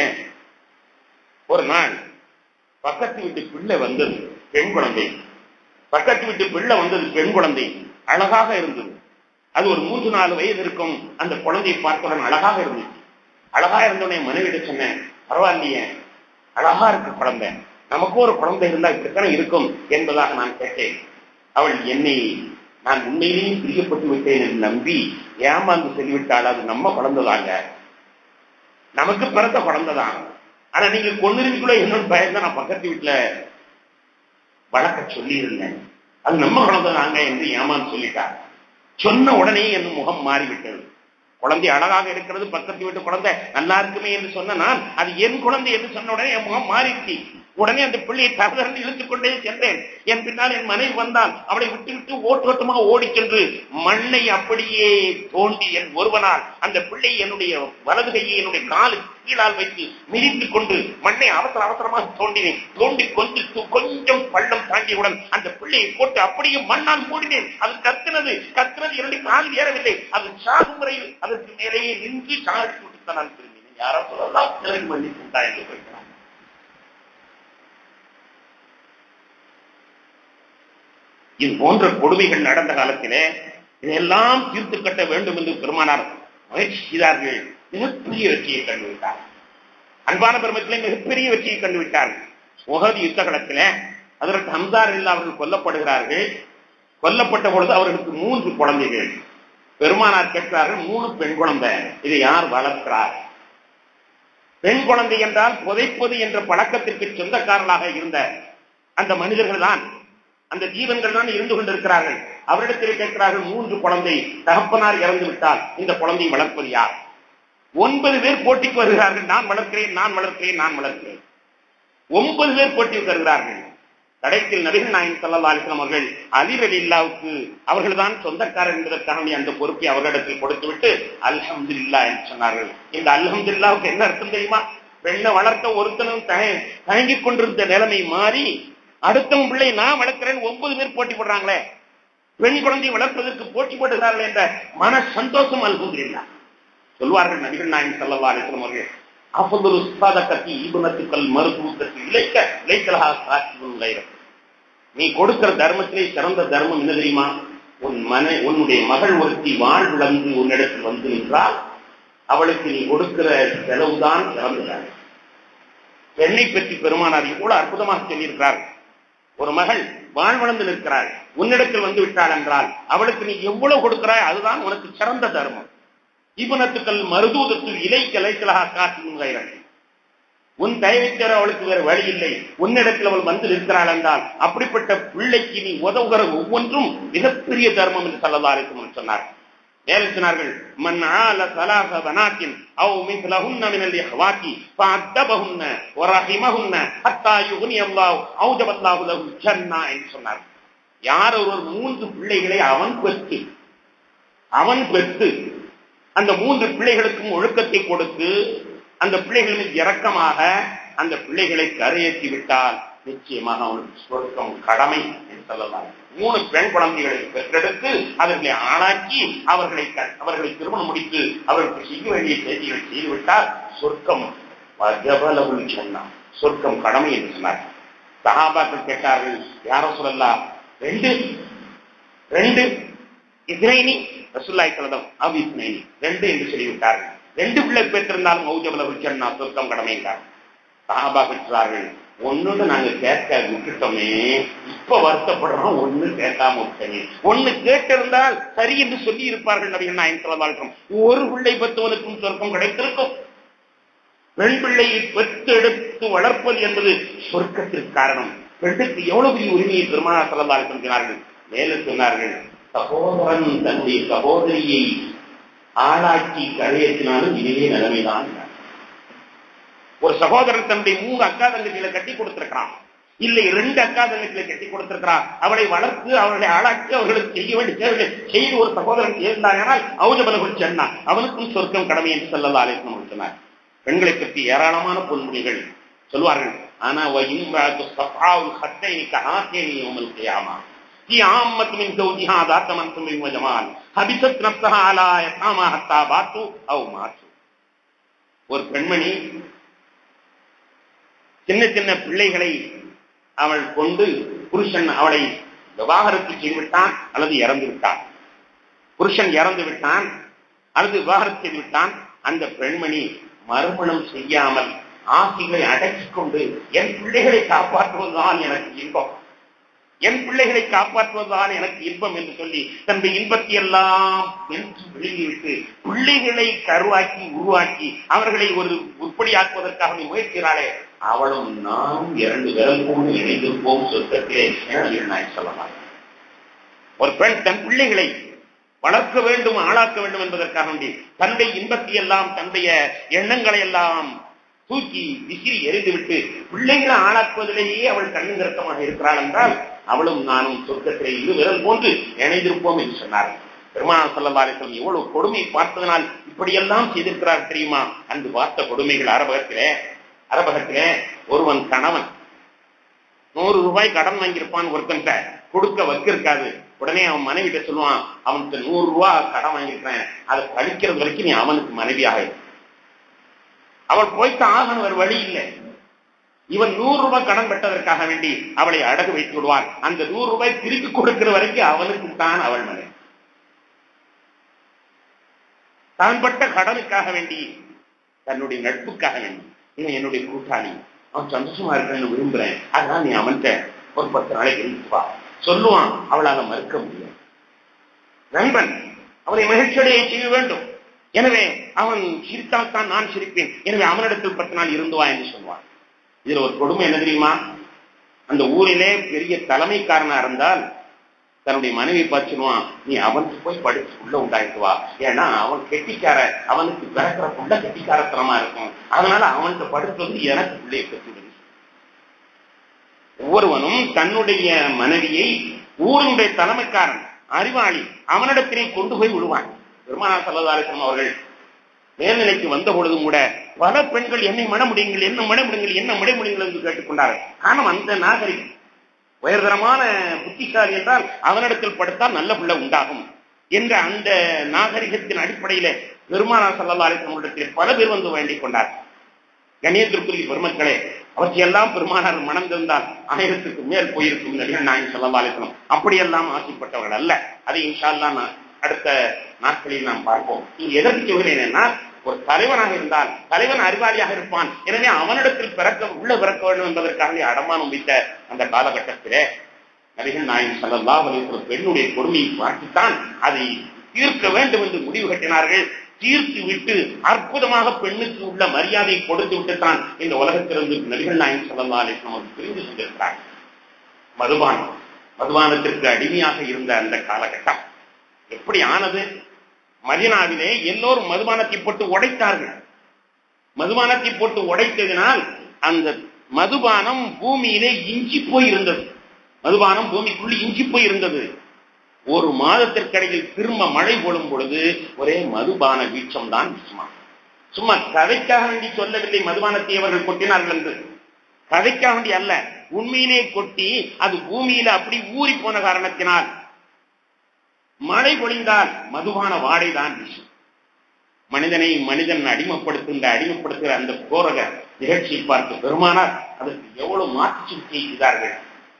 ஒரு நாள் பக்கத்து வீட்டு பிள்ளை வந்தது, பெண் குழந்தை. பக்கத்து வீட்டு பிள்ளை வந்தது, பெண் குழந்தை. அழகாக இருந்தது. அது ஒரு மூன்று நாலு வயது இருக்கும். அந்த குழந்தையை பார்த்தவுடன் அழகாக இருந்துச்சு. அழகா இருந்தோடனே மனைவிட சொன்னேன், பரவாயில்லையே, அழகா இருக்கு குழந்தை, நமக்கும் ஒரு குழந்தை இருந்தா இப்படித்தானே இருக்கும் என்பதாக நான் கேட்டேன். அவள் என்னை நான் உண்மையிலேயே பிரியப்பட்டு விட்டேன் என்று நம்பி ஏமாந்து சொல்லிவிட்டாள். அது நம்ம குழந்தைதாங்க, நமக்கு பிறந்த குழந்தைதான். ஆனா நீங்க கொண்டிருக்கீங்களோ என்னன்னு பயந்து நான் பக்கத்து வீட்டுல வழக்க சொல்லி இருந்தேன், அது நம்ம குழந்தைதாங்க என்று ஏமாந்து சொல்லிட்டா. சொன்ன உடனே என் முகம் மாறிவிட்டது. குழந்தை அழகாக இருக்கிறது, பக்கத்து வீட்டு குழந்தை நல்லா இருக்குமே என்று சொன்ன நான் அது என் குழந்தை என்று சொன்ன உடனே என் முகம் மாறிடுச்சு. உடனே அந்த பிள்ளையை தரதரன்னு இழுத்துக் கொண்டே சென்றேன். என் பின்னால் என் மனைவி வந்தால் அவளை விட்டு விட்டு ஓட்டோட்டமாக ஓடி சென்று மண்ணை அப்படியே தோண்டி என் ஒருவனால் அந்த பிள்ளை என்னுடைய வலது கையை என்னுடைய காலு கீழால் வைத்து மிதித்துக் கொண்டு மண்ணை அவசர அவசரமாக தோண்டினேன். தோண்டி கொஞ்சம் கொஞ்சம் பள்ளம் தாண்டியவுடன் அந்த பிள்ளையை போட்டு அப்படியே மண்ணால் மூடினேன். அது கத்துனது கத்துனது என்னுடைய காலில் ஏறவில்லை. அது சாகும் முறையில் அதற்கு மேலேயே நின்று சாகி விட்டு நான் திரும்பினேன். யாரோ சொல்லலாம் எனக்கு மன்னிப்பு உண்டா என்று போய்கிறான். இது போன்ற கொடுமைகள் நடந்த காலத்திலே இதையெல்லாம் தீர்த்து கட்ட வேண்டும் என்று பெருமானார் முயற்சி செய்தார்கள். மிகப்பெரிய வெற்றியை கண்டுவிட்டார். அன்பான பெருமக்களே, மிகப்பெரிய வெற்றியை கண்டுவிட்டார்கள். உஹது யுத்த களத்திலே அதற்கு ஹம்சார் இல்லா அவர்கள் கொல்லப்படுகிறார்கள். கொல்லப்பட்ட பொழுது அவர்களுக்கு மூன்று குழந்தைகள். பெருமானார் கேட்கிறார்கள், மூணு பெண் குழந்தை, இதை யார் வளர்க்கிறார்? பெண் குழந்தை என்றால் புதைப்பது என்ற பழக்கத்திற்கு சொந்தக்காரர்களாக இருந்த அந்த மனிதர்கள் தான், அந்த ஜீவன்கள் தான் இருந்து கொண்டிருக்கிறார்கள். அவரிடத்தில் கேட்கிறார்கள், மூன்று குழந்தை, தகப்பனார் இறந்து விட்டால் இந்த குழந்தையை வளர்ப்பது யார்? ஒன்பது பேர் போட்டிக்கு வருகிறார்கள். நான் வளர்க்கிறேன், நான் வளர்க்கிறேன், நான் வளர்க்கிறேன். ஒன்பது பேர் போட்டிக்கு வருகிறார்கள். கடைசியில் நபிகள் நாயகம் ஸல்லல்லாஹு அலைஹி வஸல்லம் அவர்கள் அலி ரலியல்லாஹு அவர்கள் தான் சொந்தக்காரர் என்பதற்காக அந்த பொறுப்பை அவர்களிடத்தில் கொடுத்துவிட்டு அல்ஹம்துலில்லாஹ் என்று சொன்னார்கள். இந்த அல்ஹம்துலில்லாஹ்வுக்கு என்ன அர்த்தம் தெரியுமா? பெண்ணை வளர்க்க ஒருத்தனும் தயங்கிக் கொண்டிருந்த நிலைமை மாறி அடுத்தவன் பிள்ளை நான் வளர்க்கிறேன், ஒன்பது பேர் போட்டி போடுறாங்களே, பெண் குழந்தை வளர்ப்பதற்கு போட்டி போடுகிறார்கள் என்ற மன சந்தோஷம் அல்ஹம்துலில்லாஹ். சொல்வார்கள் நபிகள் நாயகம் ஸல்லல்லாஹு அலைஹி வஸல்லம் அவர்கள், அஃதலு ஸதகத்தி இப்னத்துக்கல் மர்பூதத்து இலைக்க லைக்கலஹா சாஹிபுன் கைரக். நீ கொடுக்கிற தர்மத்திலே சிறந்த தர்மம் என்ன தெரியுமா? உன் மன உன்னுடைய மகள் ஒருத்தி வாழ்விழந்து உன்னிடத்தில் வந்து நின்றால் அவளுக்கு நீ கொடுக்கிற செலவுதான் சிறந்ததாக. பெண்ணை பற்றி பெருமானார் இவ்வளவு அற்புதமாக சொல்லியிருக்கிறார். ஒரு மகள் வாழ்வளந்து நிற்கிறாள், உன்னிடத்தில் வந்து விட்டாள் என்றால் அவளுக்கு நீ எவ்வளவு கொடுக்கிறாய் அதுதான் உனக்கு சிறந்த தர்மம். இபனத்துக்கள் மருதூதத்து இலை கலைக்கலாக காட்டியும் கைரன். உன் தயவை தர அவளுக்கு வேற வழி இல்லை, உன்னிடத்தில் அவள் வந்து நிற்கிறாள் என்றால் அப்படிப்பட்ட பிள்ளைக்கு நீ உதவுகிற ஒவ்வொன்றும் மிகப்பெரிய தர்மம் என்று ஸல்லல்லாஹு அலைஹி வஸல்லம் சொன்னார். மேலும் சொன்னார்கள், மன் ஆல ஸலாஸ பனாத்தின் அவ் மிஸ்லஹுன்ன மினல் இஹ்வாத்தி ஃபஅதபஹுன்ன வரஹிமஹுன்ன ஹத்தா யுக்னி அல்லாஹ் அவுஜபல்லாஹு லஹு ஜன்னா என்று சொன்னார். யார் ஒருவர் மூன்று பிள்ளைகளை அவன் பெற்று அவன் பெற்று அந்த மூன்று பிள்ளைகளுக்கும் ஒழுக்கத்தை கொடுத்து அந்த பிள்ளைகள் மீது இரக்கமாக அந்த பிள்ளைகளை கரையேற்றி விட்டால் நிச்சயமாக அவனுக்கு சொர்க்கம் கடமை என்று சொல்லலாம். மூணு பெண் குழந்தைகளை பெற்றெடுத்து அவர்களை ஆளாக்கி அவர்களை அவர்களை திருமணம் முடித்து அவர்களுக்கு செய்ய வேண்டிய செய்திகளை செய்துவிட்டால் சொர்க்கம் சொன்னார், சொர்க்கம் கடமை என்று சொன்னார். சஹாபாக்கள் கேட்டார்கள், யாரோ சொல்லலாம், ரெண்டு ரெண்டு இஸ்னைனி ரசூலுல்லாஹி ஸல்லல்லாஹு அலைஹி வஸல்லம் ரெண்டு என்று சொல்லிவிட்டார்கள். ரெண்டு பிள்ளை பெற்றிருந்தாலும் மௌஜபலஹு ஜன்னா, சொர்க்கம் கடமை என்றார். சஹாபாக்கள் சொல்றார்கள், ஒன்னு நாங்க கேட்க விட்டுட்டோமே, இப்ப வருத்தப்படுறோம், ஒண்ணு கேட்காம விட்டேன். ஒண்ணு கேட்டிருந்தால் சரி என்று சொல்லி இருப்பார்கள் நபிகள் நாயகம் ஸல்லல்லாஹு அலைஹி வஸல்லம். ஒரு பிள்ளை பெற்றவனுக்கும் சொர்க்கம் கிடைத்திருக்கும். பெண் பிள்ளையை பெற்று எடுத்து வளர்ப்பது என்பது சொர்க்கத்திற்கு காரணம். பெண்ணுக்கு எவ்வளவு பெரிய உரிமையை பெருமானார் ஸல்லல்லாஹு அலைஹி வஸல்லம் சொன்னார்கள். மேலும் சொன்னார்கள், சகோதரன் தன்னுடைய சகோதரியை ஆளாக்கி கரையேற்றினாலும் இதே நிலைமைதான். ஒரு சகோதரன் தன்னுடைய மூணு அக்கா தங்கச்சிகளை கட்டி கொடுத்திருக்கிறான், இல்லை ரெண்டு அக்கா தங்கச்சிகளை கட்டி கொடுத்திருக்கிறான். அவளை வளர்த்து அவர்களை ஆளாக்கி அவர்களுக்கு செய்ய வேண்டிய சேவைகளை செய்து ஒரு சகோதரன் இருந்தானால் அவுஜபலஹு ஜன்னா, அவனுக்கும் சொர்க்கம் கடமை என்று ஸல்லல்லாஹு அலைஹி வஸல்லம் சொன்னார். பெண்களை பற்றி ஏராளமான பொன்மொழிகள் சொல்வார்கள். ஆனா வயிம்ராத்து ஸஃஆஉல் ஹத்தைனி கஹாத்தைனி யௌமல் கியாமா في عامة من زوجها ذات منصب وجمال حبست نفسها على يتامى حتى باتوا أو ماتوا. ஒரு பெண்மணி சின்ன சின்ன பிள்ளைகளை அவள் கொண்டு புருஷன் அவளை விவாகரத்து செய்துவிட்டான் அல்லது இறந்து விட்டான். புருஷன் இறந்து விட்டான் அல்லது விவாகரத்து செய்து விட்டான். அந்த பெண்மணி மறுமணம் செய்யாமல் ஆசைகளை அடக்கிக் கொண்டு என் பிள்ளைகளை காப்பாற்றுவதுதான் எனக்கு இன்பம், என் பிள்ளைகளை காப்பாற்றுவதுதான் எனக்கு இன்பம் என்று சொல்லி தன்னுடைய இன்பத்தை எல்லாம் வென்று விழுங்கிவிட்டு பிள்ளைகளை கருவாக்கி உருவாக்கி அவர்களை ஒரு உருப்படியாக்குவதற்காக முயற்சிகிறாளே, அவளும் நானும் இரண்டு விரல் போன்று இணைந்திருப்போம் சொர்க்கத்திலே என சொல்லலாம். ஒரு பெண் தன் பிள்ளைகளை வளர்க்க வேண்டும், ஆளாக்க வேண்டும் என்பதற்காக தன்னுடைய இன்பத்தை எல்லாம் தன்னுடைய எண்ணங்களை எல்லாம் தூக்கி விசிறி எறிந்துவிட்டு பிள்ளைகளை ஆளாக்குவதிலேயே அவள் கண்ணுங்கரக்கமாக இருக்கிறாள் என்றால் அவளும் நானும் சொர்க்கத்திலே இரு விரல் போன்று இணைந்திருப்போம் என்று சொன்னார்கள். பெருமானார் ஸல்லல்லாஹு அலைஹி வஸல்லம் எவ்வளவு கொடுமை பார்த்ததனால் இப்படியெல்லாம் செய்திருக்கிறார் தெரியுமா? அன்று பார்த்த கொடுமைகள். அரபகத்திலே அரபகத்திலே ஒருவன் கணவன் நூறு ரூபாய் கடன் வாங்கியிருப்பான், ஒருத்தன் கொடுக்க வைக்க இருக்காது. உடனே அவன் மனைவிட்ட சொல்லுவான், அவனுக்கு நூறு ரூபாய் கடன் வாங்கியிருக்கிறேன், அதை கழிக்கிறது வரைக்கும் நீ அவனுக்கு மனைவியாக. அவள் போய்த்து ஆகணும், ஒரு வழி இல்லை. இவன் நூறு ரூபாய் கடன் பெற்றதற்காக வேண்டி அவளை அடகு வைத்து விடுவான். அந்த நூறு ரூபாய் திருப்பி கொடுக்கிற வரைக்கும் அவனுக்கு தான் அவள் மனைவி. தான் பட்ட கடனுக்காக வேண்டி, தன்னுடைய நட்புக்காக வேண்டி, இவன் என்னுடைய கூட்டாளி, அவன் சந்தோஷமா இருக்கன்னு விரும்புறேன், அதனால நீ அவன்கிட்ட ஒரு பத்து நாளைக்கு இருப்பா சொல்லுவான். அவளால மறுக்க முடியும். நண்பன் அவனை மகிழ்ச்சியடைய செய்ய வேண்டும். எனவே அவன் சிரித்தால்தான் நான் சிரிப்பேன், எனவே அவனிடத்தில் பத்து நாள் இருந்து வா என்று சொல்வான். இதுல ஒரு கொடுமை என்ன தெரியுமா? அந்த ஊரிலே பெரிய தலைமைக்காரனா இருந்தால் தன்னுடைய மனைவி பார்த்துடுவான், நீ அவனுக்கு போய் படிச்சு உள்ள உண்டாயிட்டு வா, ஏன்னா அவன் கெட்டிக்கார, அவனுக்கு பிறக்கிற புள்ள கெட்டிக்காரத்தனமா இருக்கும், அதனால அவனுக்கு படிச்சு வந்து எனக்கு பிள்ளையை பெற்றுவிடு. ஒவ்வொருவனும் தன்னுடைய மனைவியை ஊரினுடைய தலைமைக்காரன் அறிவாளி அவனிடத்திலே கொண்டு போய் விடுவான். பெருமானார் ஸல்லல்லாஹு அலைஹி வஸல்லம் அவர்கள் மேல்நிலைக்கு வந்த பொழுதும் கூட பல பெண்கள் என்னை மண முடியுங்கள், என்ன மண முடியுங்கள், என்ன மட முடியுங்கள் என்று கேட்டுக்கொண்டார்கள். ஆனால் அந்த நாகரிகம் உயர்தரமான புத்திசாலி என்றால் அவனிடத்தில் படுத்தால் நல்ல பிள்ளை உண்டாகும் என்ற அந்த நாகரிகத்தின் அடிப்படையில பெருமானார் ஸல்லல்லாஹு அலைஹி வஸல்லம் இடத்தில் பல பேர் வந்து வேண்டிக் கொண்டார். கண்ணியத்திற்குரிய பெருமக்களே, அவற்றையெல்லாம் பெருமானார் மனம் தந்தால் ஆயிரத்துக்கு மேல் போயிருக்கும் நபிகள் நாயகம் ஸல்லல்லாஹு அலைஹி வஸல்லம். அப்படியெல்லாம் ஆசைப்பட்டவர்கள் அல்ல. அதை இன்ஷா அல்லாஹ் அடுத்த நாட்களில் நாம் பார்ப்போம். இங்கு எதற்கு சொல்கிறேன், ஒரு தலைவனாக இருந்தால் தலைவன் அறிவாளியாக இருப்பான், எனவே அவனிடத்தில் பிறக்க உள்ள பிறக்க வேண்டும் என்பதற்காக அடமானம் வைத்த அந்த காலகட்டத்திலே நபிகள் நாயகம் ஸல்லல்லாஹு அலைஹி வஸல்லம் பெண்ணுடைய கொடுமையை பார்த்துத்தான் அதை தீர்க்க வேண்டும் என்று முடிவு கட்டினார்கள். தீர்த்து விட்டு அற்புதமாக பெண்ணுக்கு உள்ள மரியாதையை கொடுத்து விட்டுத்தான் இந்த உலகத்திலிருந்து நபிகள் நாயகம் ஸல்லல்லாஹு அலைஹி வஸல்லம் பிரிந்து சென்றிருக்கிறார். மதுபானம், மதுபானத்திற்கு அடிமையாக இருந்த அந்த காலகட்டம் எப்படி ஆனது? மதீனாவிலே எல்லோரும் மதுபானத்தை போட்டு உடைத்தார்கள். மதுபானத்தை போட்டு உடைத்ததினால் அந்த மதுபானம் பூமியிலே இஞ்சி போய் இருந்தது. மதுபானம் பூமிக்குள் இஞ்சி போய் இருந்தது. ஒரு மாதத்திற்கிடையில் திரும்ப மழை போடும் பொழுது ஒரே மதுபான வீச்சம் தான் வீச்சுமா. சும்மா கதைக்காக வேண்டி சொல்லவில்லை மதுபானத்தை அவர்கள் கொட்டினார்கள் என்று, கதைக்காக வேண்டி அல்ல, உண்மையிலே கொட்டி அது பூமியில அப்படி ஊறி போன காரணத்தினால் மழை பொழிந்தால் மதுபான வாடை தான் வீசும். மனிதனை மனிதன் அடிமைப்படுத்துகின்ற அடிமைப்படுத்துகிற அந்த போரக நிகழ்ச்சியை பார்த்து பெருமானார் அதற்கு எவ்வளவு மாற்றி செய்தார்கள்.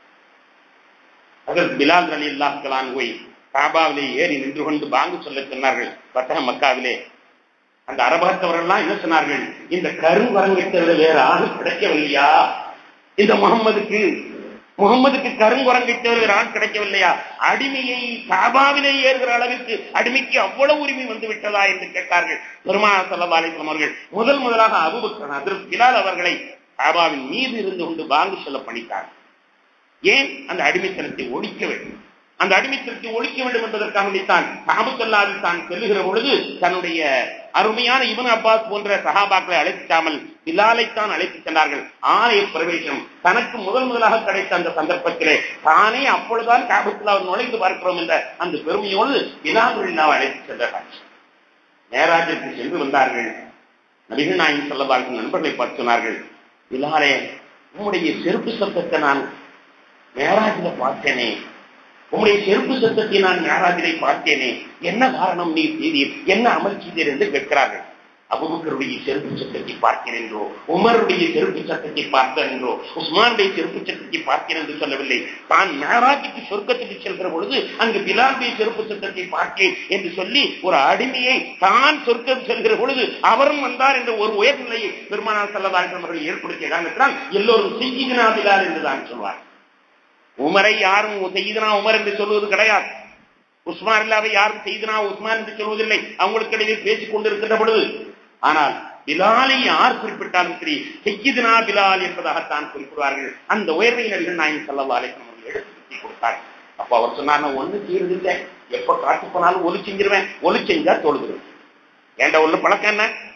அதற்கு பிலால் ரலியல்லாஹு தஆலா அன்ஹு காபாவிலே ஏறி நின்று கொண்டு பாங்கு சொல்ல சொன்னார்கள். பத்தக மக்காவிலே அந்த அரபகத்தவர்கள்லாம் என்ன சொன்னார்கள்? இந்த கருங்குரங்கிட்ட வேற ஆள் கிடைக்கவில்லையா? இந்த முகம்மதுக்கு முகம்மதுக்கு கருங்குரங்கிட்ட வேற ஆள் கிடைக்கவில்லையா? அடிமையை காபாவிலே ஏறுகிற அளவிற்கு அடிமைக்கு அவ்வளவு உரிமை வந்து விட்டதா என்று கேட்டார்கள். பெருமானார் ஸல்லல்லாஹு அலைஹி வஸல்லம் அவர்கள் முதல் முதலாக அபூபக்கர் ஹஜ்ரத் பிலால் அவர்களை காபாவின் மீது இருந்து கொண்டு பாங்கு சொல்ல பணித்தார். ஏன்? அந்த அடிமைத்தனத்தை ஒழிக்க வேண்டும். அந்த அடிமைத்தனத்தை ஒழிக்க வேண்டும் என்பதற்காக தான் காபத்துல்லாஹ்வில் தான் செல்லுகிற பொழுது தன்னுடைய அருமையான இப்னு அப்பாஸ் போன்ற சஹாபாக்களை அழைத்தாமல் பிலாலைத்தான் அழைத்து சென்றார்கள். ஆலய பிரவேசம் தனக்கு முதல் முதலாக கிடைத்த அந்த சந்தர்ப்பத்திலே தானே அப்பொழுதுதான் காபத்துல்லாஹ்வில் நுழைந்து பார்க்கிறோம் என்ற அந்த பெருமையோடு பிலால் ரலியல்லாஹு அழைத்து சென்றார்கள். மேராஜிற்கு சென்று வந்தார்கள். நபிகள் நாயகம் ஸல்லல்லாஹு அலைஹி வஸல்லம் நண்பர்களை பார்த்து சொன்னார்கள், பிலாலே, உம்முடைய செருப்பு சத்தத்தை நான் மேராஜில பார்த்தேனே, உம்முடைய செருப்பு சத்தத்தை நான் மேராஜிலை பார்த்தேனே, என்ன காரணம் நீர் செய்தீர், என்ன அமல் செய்தீர் என்று கேட்கிறார்கள். அபூபக்கருடைய செருப்பு சத்தத்தை பார்த்தேன் என்றோ, உமருடைய செருப்பு சத்தத்தை பார்த்தேன் என்றோ, உஸ்மானுடைய செருப்பு சத்தத்தை பார்த்தேன் என்று சொல்லவில்லை. தான் மேராஜுக்கு சொர்க்கத்துக்கு செல்கிற பொழுது அங்கு பிலாலுடைய செருப்பு சத்தத்தை பார்த்தேன் என்று சொல்லி ஒரு அடிமையை தான் சொர்க்கம் செல்கிற பொழுது அவரும் வந்தார் என்ற ஒரு உயர்நிலையை பெருமானார் ஸல்லல்லாஹு அலைஹி வஸல்லம் அவர்கள் ஏற்படுத்திய காரணத்தினால் எல்லோரும் சையீதுனா பிலால் என்றுதான் சொல்வார். உமரை யாரும் செய்தனா உமர் என்று சொல்வது கிடையாது. உஸ்மான் இல்லாவை யாரும் செய்தனா உஸ்மான் என்று சொல்வதில்லை, அவங்களுக்கு இடையே பேசிக் கொண்டிருக்கின்ற பொழுது. ஆனால் பிலாலை யார் குறிப்பிட்டாலும் சரி செய்தனா பிலால் என்பதாகத்தான் குறிப்பிடுவார்கள். அந்த உயர்வை நபிகள் நாயகம் ஸல்லல்லாஹு அலைஹி வஸல்லம் அவர்கள் எடுத்து கொடுத்தார். அப்ப அவர் சொன்னார், நான் ஒண்ணு செய்யறது இல்லை, எப்ப காட்டு போனாலும் ஒலி செஞ்சிருவேன், ஒலி செஞ்சா தொழுதுருவேன். ஏண்ட ஒண்ணு பழக்கம் என்ன?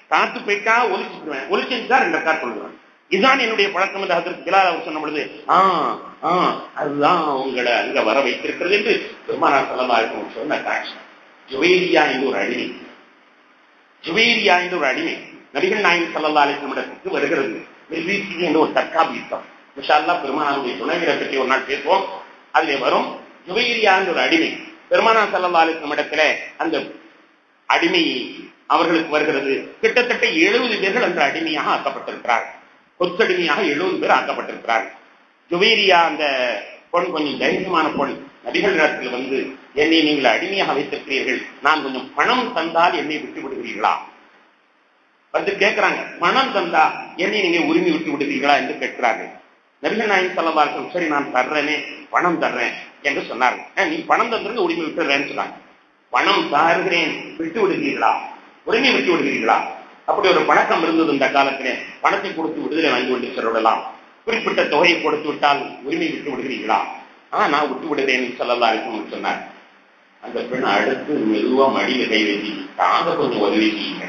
காத்து போயிட்டா ஒலிச்சுடுவேன், ஒலிச்சுதான் ரெண்டு ரக்காத் சொல்லுவேன். இதுதான் என்னுடைய பழக்கம் என்று ஹஜ்ரத் பிலால் அவர் சொன்ன பொழுது ஆஹ் ஆஹ் அதுதான் உங்களை அங்க வர வைத்திருக்கிறது என்று பெருமானார் ஸல்லல்லாஹு அலைஹி வஸல்லம் சொன்ன காட்சி. ஜுவைரியா என்று ஒரு அடிமை, ஜுவைரியா என்று ஒரு அடிமை நபிகள் நாயகம் ஸல்லல்லாஹு அலைஹி வஸல்லம் இடத்துக்கு வருகிறது. மிர்வீசி என்று ஒரு தற்காப்பு யுத்தம். இன்ஷா அல்லாஹ் பெருமானாருடைய துணைவரை பற்றி ஒரு நாள் பேசுவோம். அதிலே வரும் ஜுவைரியா என்ற ஒரு அடிமை பெருமானார் ஸல்லல்லாஹு அலைஹி வஸல்லம் இடத்துல அந்த அடிமை அவர்களுக்கு வருகிறது. கிட்டத்தட்ட எழுபது பேர்கள் அந்த அடிமையாக ஆக்கப்பட்டிருக்கிறார்கள். கொத்தடிமையாக எழுபது பேர் ஆக்கப்பட்டிருக்கிறார்கள். ஜுவைரியா அந்த பொன் கொஞ்சம் தைரியமான பொன் நபிகள் இடத்தில் வந்து என்னை நீங்கள் அடிமையாக வைத்திருக்கிறீர்கள், நான் கொஞ்சம் பணம் தந்தால் என்னை விட்டு விடுகிறீர்களா வந்து கேட்கிறாங்க. பணம் தந்தா என்னை நீங்க உரிமை விட்டு விடுகிறீர்களா என்று கேட்கிறார்கள். நபிகள் நாயகம் ஸல்லல்லாஹு அலைஹி வஸல்லம் சரி நான் தர்றேனே, பணம் தர்றேன் என்று சொன்னார்கள். நீ பணம் தந்துருங்க, உரிமை விட்டுறேன்னு சொன்னாங்க. பணம் தருகிறேன், விட்டு விடுகிறீர்களா, உரிமை விட்டு விடுகிறீர்களா? அப்படி ஒரு பழக்கம் இருந்தது இந்த காலத்திலே. பணத்தை கொடுத்து விடுதலை வாங்கி கொண்டு செல்லலாம், குறிப்பிட்ட தொகையை கொடுத்து விட்டால் உரிமை விட்டு விடுகிறீர்களா? ஆஹ் நான் விட்டு விடுகிறேன் ஸல்லல்லாஹு அலைஹி வஸல்லம் சொன்னார். அந்த பெண் அடுத்து மெதுவா மடியில கை வச்சு தாங்க கொஞ்சம் உதவி செய்யுங்க,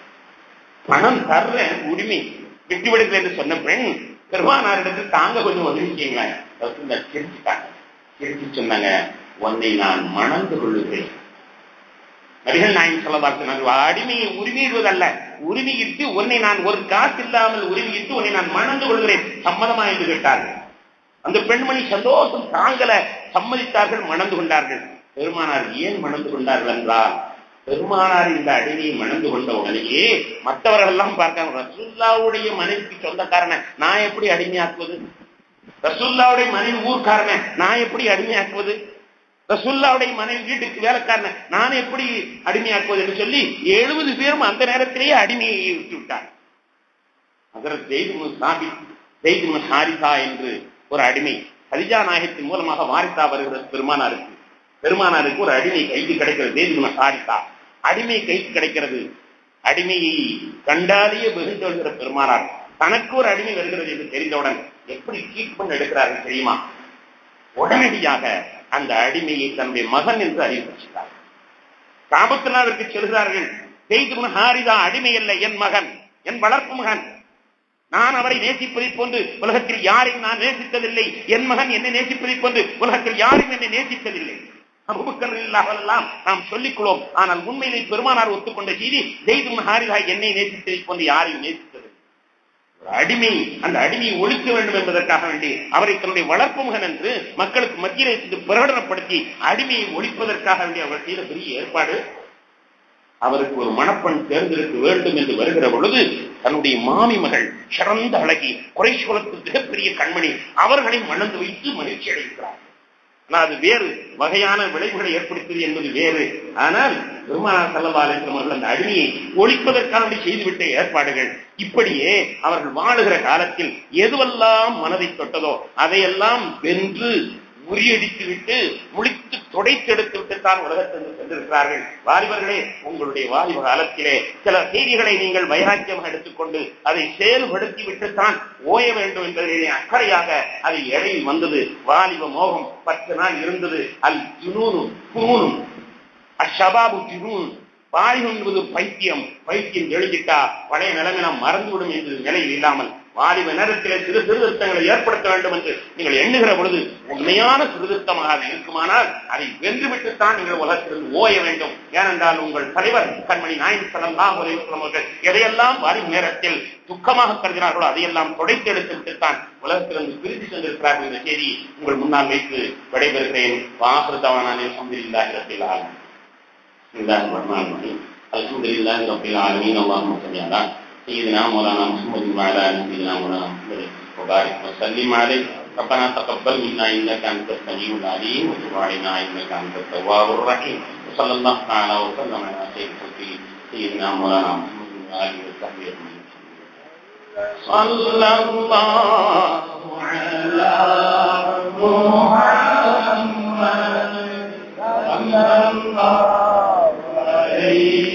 பணம் தர்றேன், உரிமை விட்டு விடுகிறேன் என்று சொன்ன பெண் பெருமானாரிடத்தில் தாங்க கொஞ்சம் உதவி செய்யுங்களேன் சிரிச்சுட்டாங்க. சிரிச்சு சொன்னாங்க, உன்னை நான் மணந்து கொள்ளுகிறேன். நபிகள் நாயகம் ஸல்லல்லாஹு அலைஹி வஸல்லம் அடிமையை உரிமையிடுவதல்ல, உரிமையிட்டு உன்னை நான் ஒரு காசு இல்லாமல் உரிமையிட்டு உன்னை நான் மணந்து கொள்கிறேன், சம்மதமா என்று கேட்டார்கள். அந்த பெண்மணி சந்தோஷம் தாங்கல, சம்மதித்தார்கள், மணந்து கொண்டார்கள். பெருமானார் ஏன் மணந்து கொண்டார்கள் என்றால், பெருமானார் இந்த அடிமையை மணந்து கொண்ட உடனேயே மற்றவர்கள் எல்லாம் பார்க்காங்க, ரசூலுல்லாஹ்வுடைய மனைவிக்கு சொந்தக்காரனை நான் எப்படி அடிமையாக்குவது, ரசூலுல்லாஹ்வுடைய மனைவி ஊர்க்காரனை நான் எப்படி அடிமையாக்குவது, ரசூலுல்லாஹ்வுடைய மனைவி வீட்டுக்கு வேலைக்காரனை நான் எப்படி அடிமையாக்குவது என்று சொல்லி எழுபது பேரும் அந்த நேரத்திலேயே அடிமையை விட்டு விட்டார். ஹஜ்ரத் ஸைத் இப்னு சாபித், ஸைத் இப்னு ஹாரிஸா என்று ஒரு அடிமை கதீஜா நாயகத்தின் மூலமாக வாரிசா வருகிறது பெருமானாருக்கு. பெருமானாருக்கு ஒரு அடிமை கைது கிடைக்கிறது, ஸைத் இப்னு ஹாரிஸா அடிமை கைது கிடைக்கிறது. அடிமையை கண்டாலேயே வெகுண்டு வருகிற பெருமானார் தனக்கு ஒரு அடிமை வருகிறது என்று தெரிந்தவுடன் எப்படி ட்ரீட்மெண்ட் எடுக்கிறார்கள் தெரியுமா? உடனடியாக அந்த அடிமையை தன்னுடைய மகன் என்று அறிவித்தார். காபத்துல்லாவிற்கு செல்கிறார்கள். ஸைத் இப்னு ஹாரிஸா அடிமை அல்ல, என் மகன், என் வளர்ப்பு மகன். நான் அவரை நேசிப்பதை போன்று உலகத்தில் யாரையும் நான் நேசித்ததில்லை, என் மகன் என்னை நேசிப்பதை போன்று உலகத்தில் யாரையும் என்னை நேசித்ததில்லை. அபூபக்கர் ரலியல்லாஹு நாம் சொல்லிக் கொள்வோம், ஆனால் உண்மையிலே பெருமானார் ஒத்துக்கொண்ட செய்தி ஸைத் இப்னு ஹாரிஸா என்னை நேசித்ததை போன்று யாரையும் நேசித்தது. அடிமை, அந்த அடிமையை ஒழிக்க வேண்டும் என்பதற்காக வேண்டி அவரை தன்னுடைய வளர்ப்பு மகன் என்று மக்களுக்கு மத்தியிலே பிரகடனப்படுத்தி அடிமையை ஒழிப்பதற்காக வேண்டி அவர் செய்த பெரிய ஏற்பாடு. அவருக்கு ஒரு மணப்பெண் தேர்ந்தெடுக்க வேண்டும் என்று வருகிற பொழுது தன்னுடைய மாமி மகள் சிறந்த அழகி, குறைஷ் குலத்து மிகப்பெரிய கண்மணி, அவர்களை மணந்து வைத்து மகிழ்ச்சி அடைகிறார். ஆனால் அது வேறு வகையான விளைவுகளை ஏற்படுத்தியது என்பது வேறு. ஆனால் பெருமானார் ஸல்லல்லாஹு அலைஹி வஸல்லம் அவர்கள் அந்த அடிமையை ஒழிப்பதற்காக செய்துவிட்ட ஏற்பாடுகள். இப்படியே அவர்கள் வாழுகிற காலத்தில் எதுவெல்லாம் மனதை தொட்டதோ அதையெல்லாம் வென்று முறியடித்து விட்டு முழித்து துடைத்தெடுத்து விட்டுத்தான் உலகத்திற்கு சென்றிருக்கிறார்கள். வாலிபர்களே, உங்களுடைய வாலிப காலத்திலே சில செய்திகளை நீங்கள் வைராக்கியமாக எடுத்துக்கொண்டு அதை செயல்படுத்தி விட்டுத்தான் ஓய வேண்டும் என்பதிலே அக்கறையாக அது இடையில் வந்தது. வாலிப மோகம் பத்து நாள் இருந்தது. அல் ஜுனூனு குனூனும் அஷ்ஷபாபு ஜுனூன், வாலிபம் என்பது பைத்தியம், பைத்தியம் எழுதிட்டா பழைய நிலைமை நாம் மறந்துவிடும் என்ற நிலையில் இல்லாமல் வாலிப நேரத்திலே சிறு திருத்தங்களை ஏற்படுத்த வேண்டும் என்று நீங்கள் எண்ணுகிற பொழுது உண்மையான திருத்தமாக இருக்குமானால் அதை வென்றுவிட்டுத்தான் நீங்கள் உலகத்திலிருந்து ஓய வேண்டும். ஏனென்றால் உங்கள் தலைவர் கண்மணி நாயகம் ஸல்லல்லாஹு அலைஹி வஸல்லம் அவர்கள் எதையெல்லாம் வாலிப நேரத்தில் துக்கமாக கருதினார்களோ அதையெல்லாம் தொடைத்து எடுத்து விட்டுத்தான் உலகத்திலிருந்து பிரித்து சென்றிருக்கிறார்கள் என்ற செய்தி உங்கள் முன்னால் வைத்து விடைபெறுகிறேன். வாஹிரு தஅவானா அல்ஹம்துலில்லாஹி ரப்பில் ஆலமீன். பிஸ்மில்லாஹிர் ரஹ்மானிர் ரஹீம். அல்ஹம்துலில்லாஹி ரப்பில் ஆலமீன். அல்லாஹும்ம ஸல்லி அலா سيدنا مولانا محمد وعلى آل سيدنا مولانا محمد وبارك وسلم عليه. ربنا تقبل منا إنك أنت السميع العليم وتب علينا إنك أنت التواب الرحيم. وصلى الله تعالى وسلم على سيدنا مولانا محمد وآله وصحبه أجمعين. صلى الله على محمد صلى الله عليه